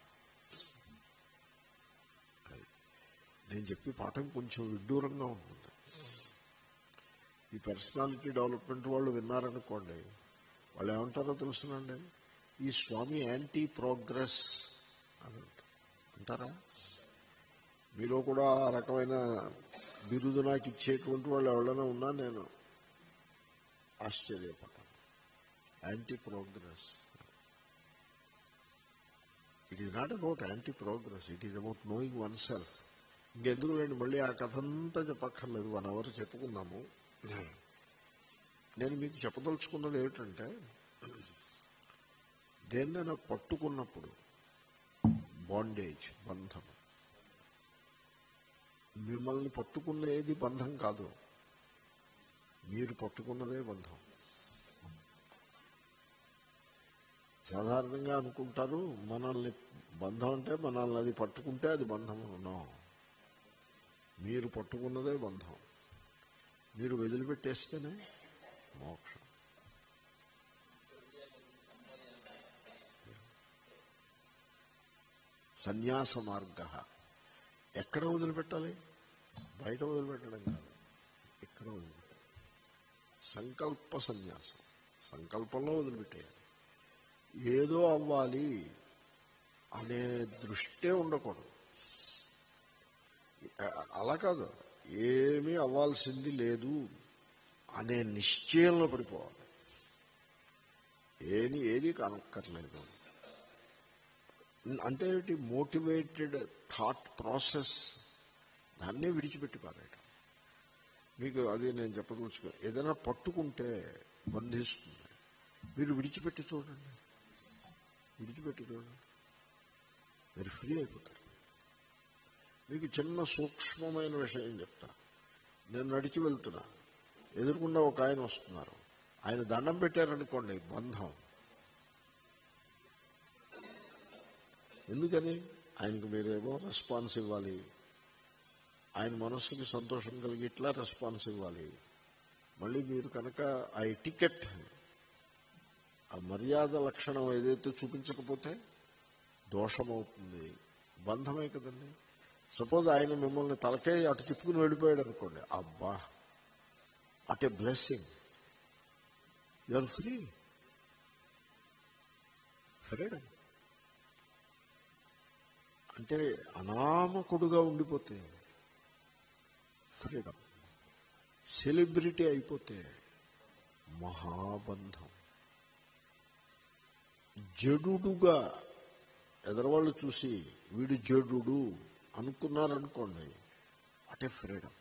నేను చెప్పి పాఠం కొంచెం విడ్డూరంగా ఉంటుంది. ఈ పర్సనాలిటీ డెవలప్మెంట్ వాళ్ళు విన్నారనుకోండి, వాళ్ళు ఏమంటారో తెలుసునండి, ఈ స్వామి యాంటీ ప్రోగ్రెస్ అని అంటారా? మీలో కూడా ఆ రకమైన బిరుదు నాకు ఇచ్చేటువంటి వాళ్ళు ఎవరైనా ఉన్నా నేను ఆశ్చర్యపోతాను. Anti progress. It is not about anti progress, it is about knowing oneself. ఇంకెందుకు లేండి, మళ్ళీ ఆ కథ అంతా చెప్పక్కర్లేదు, వన్ అవర్ చెప్పుకున్నాము. నేను మీకు చెప్పదలుచుకున్నది ఏమిటంటే, దేన్నైనా పట్టుకున్నప్పుడు బాండేజ్, బంధం. మిమ్మల్ని పట్టుకునేది బంధం కాదు, మీరు పట్టుకున్నదే బంధం. సాధారణంగా అనుకుంటారు మనల్ని బంధం అంటే మనల్ని అది పట్టుకుంటే అది బంధం. నో, మీరు పట్టుకున్నదే బంధం. మీరు వదిలిపెట్టేస్తేనే మోక్షం. సన్యాస మార్గ. ఎక్కడ వదిలిపెట్టాలి? బయట వదిలిపెట్టడం కాదు, ఇక్కడ వదిలిపెట్టాలి. సంకల్ప సన్యాసం, సంకల్పంలో వదిలిపెట్టేయాలి. ఏదో అవ్వాలి అనే దృష్టే ఉండకూడదు. అలా కాదు, ఏమీ అవ్వాల్సింది లేదు అనే నిశ్చయంలో పడిపోవాలి. ఏది ఏది కనక్కర్లేదు అంటే ఏమిటి? మోటివేటెడ్ థాట్ ప్రాసెస్, దాన్నే విడిచిపెట్టి పారేయటం. మీకు అది నేను చెప్పదలుచుకో. ఏదైనా పట్టుకుంటే బంధిస్తుంది, మీరు విడిచిపెట్టి చూడండి, విడిచిపెట్టి చూడండి, మీరు ఫ్రీ అయిపోతారు. మీకు చిన్న సూక్ష్మమైన విషయం చెప్తా. నేను నడిచి వెళ్తున్నా, ఎదురుకుండా ఒక ఆయన వస్తున్నారు, ఆయన దండం పెట్టారనుకోండి, బంధం. ఎందుకని? ఆయనకు మీరేమో రెస్పాన్స్ ఇవ్వాలి, ఆయన మనస్సుకి సంతోషం కలిగి ఇట్లా రెస్పాన్స్ ఇవ్వాలి. మళ్ళీ మీరు కనుక ఆ ఎటికెట్, ఆ మర్యాద లక్షణం ఏదైతే చూపించకపోతే దోషమవుతుంది, బంధమే కదండి. సపోజ్ ఆయన మిమ్మల్ని తలకే అటు తిప్పుకుని వెళ్ళిపోయాడు అనుకోండి, అబ్బా, at a blessing, you are free, freedom. అంటే అనామకుడుగా ఉండిపోతే ఫ్రీడమ్, సెలబ్రిటీ అయిపోతే మహాబంధం. జడుగా ఎదరవాళ్ళు చూసి వీడు జడుడు అనుకున్నారనుకోండి, అటే ఫ్రీడమ్.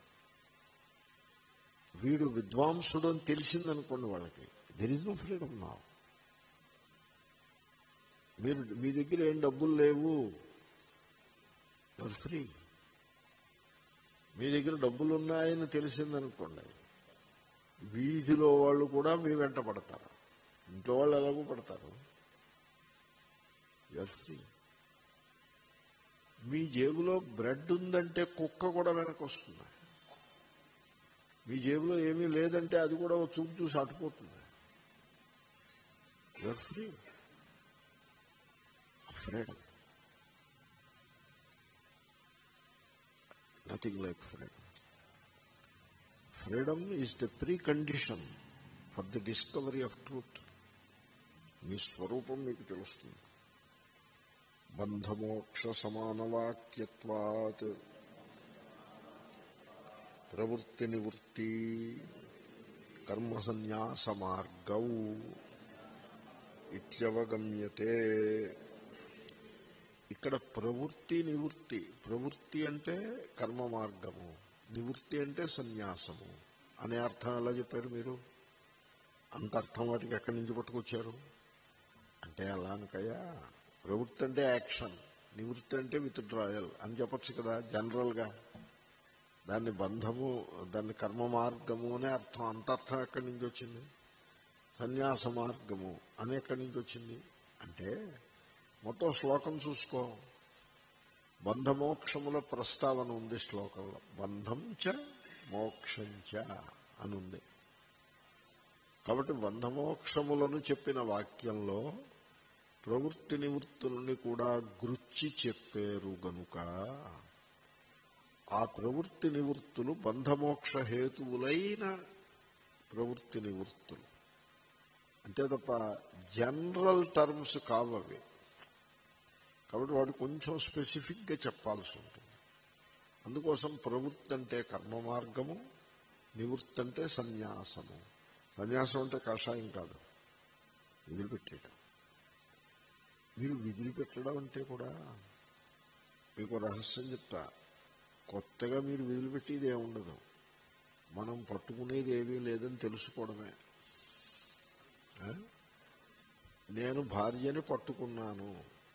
వీడు విద్వాంసుడు అని తెలిసిందనుకోండి వాళ్ళకి, దెర్ ఇస్ నో ఫ్రీడమ్ నా. మీరు మీ దగ్గర ఏం డబ్బులు లేవు, యూఆర్ ఫ్రీ. మీ దగ్గర డబ్బులు ఉన్నాయని తెలిసిందనుకోండి, వీధిలో వాళ్ళు కూడా మీ వెంట పడతారు, ఇంట్లో వాళ్ళు ఎలాగో పడతారు, యూఆర్ ఫ్రీ. మీ జేబులో బ్రెడ్ ఉందంటే కుక్క కూడా వెనక్కి వస్తుంది. మీ జేబులో ఏమీ లేదంటే అది కూడా చూపు చూసి అటుపోతుంది. You are free. Freedom, nothing like freedom. Freedom is the precondition for the discovery of truth. మీ స్వరూపం మీకు తెలుస్తుంది. బంధమోక్ష సమానవాక్యత్వాత్ ప్రవృత్తి నివృత్తి కర్మ సన్యాస మార్గౌ ఇత్యవగమ్యతే. ఇక్కడ ప్రవృత్తి నివృత్తి, ప్రవృత్తి అంటే కర్మ మార్గము, నివృత్తి అంటే సన్యాసము అనే అర్థం ఎలా చెప్పారు మీరు? అంత అర్థం వాటికి ఎక్కడి నుంచి పట్టుకొచ్చారు? అంటే అలా అనుకయ్యా, ప్రవృత్తి అంటే యాక్షన్, నివృత్తి అంటే విత్డ్రాయల్ అని చెప్పచ్చు కదా జనరల్గా. దాన్ని బంధము, దాన్ని కర్మ మార్గము అనే అర్థం, అంత అర్థం ఎక్కడి నుంచి వచ్చింది? సన్యాస మార్గము అని ఎక్కడి నుంచి వచ్చింది? అంటే మొత్తం శ్లోకం చూసుకో, బంధమోక్షముల ప్రస్తావన ఉంది శ్లోకంలో. బంధం చ మోక్షం చ అని ఉంది. కాబట్టి బంధమోక్షములను చెప్పిన వాక్యంలో ప్రవృత్తి నివృత్తుల్ని కూడా గుర్చి చెప్పారు గనుక ఆ ప్రవృత్తి నివృత్తులు బంధమోక్ష హేతువులైన ప్రవృత్తి నివృత్తులు. అంతే తప్ప జనరల్ టర్మ్స్ కావవి. కాబట్టి వాడు కొంచెం స్పెసిఫిక్గా చెప్పాల్సి ఉంటుంది. అందుకోసం ప్రవృత్తి అంటే కర్మ మార్గము, నివృత్తి అంటే సన్యాసము. సన్యాసం అంటే కషాయం కాదు, వదిలిపెట్టేయడం. మీరు వదిలిపెట్టడం అంటే కూడా మీకు రహస్యం చెప్తా, కొత్తగా మీరు వదిలిపెట్టేది ఏముండదు. మనం పట్టుకునేది ఏమీ లేదని తెలుసుకోవడమే. నేను భార్యని పట్టుకున్నాను,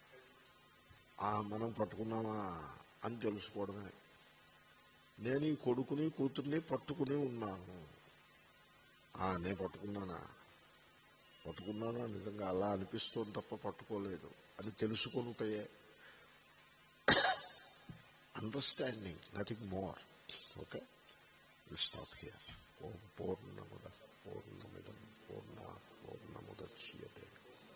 మనం పట్టుకున్నామా అని తెలుసుకోవడమే. నేను ఈ కొడుకుని కూతుర్ని పట్టుకుని ఉన్నాను, నేను పట్టుకున్నానా పట్టుకున్నానా నిజంగా అలా అనిపిస్తుంది తప్ప పట్టుకోలేదు అని తెలుసుకుంటాయే. Understanding, nothing more. Okay, we stop here. ఓం పూర్ణముద పూర్ణమిదం పూర్ణాత్ పూర్ణముదచ్యతే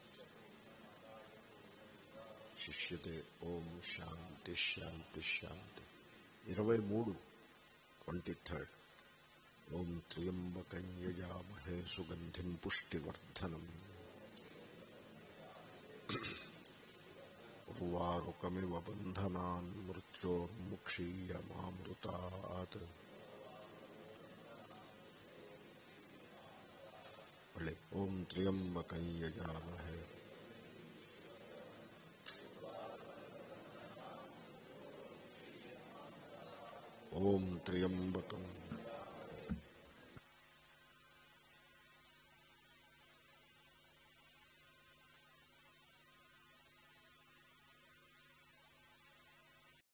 శిష్యతే. ఓం శాంతి శాంతి శాంతి. ఇరవై మూడు ట్వంటీ థర్డ్. ఓం త్ర్యంబకం యజామహే సుగంధిం పుష్టివర్ధనం. ఉర్వారుకమివ బంధనాన్ మృత్యోర్ముక్షీయమామృతాత్. ఓం త్ర్యంబకం యజామహే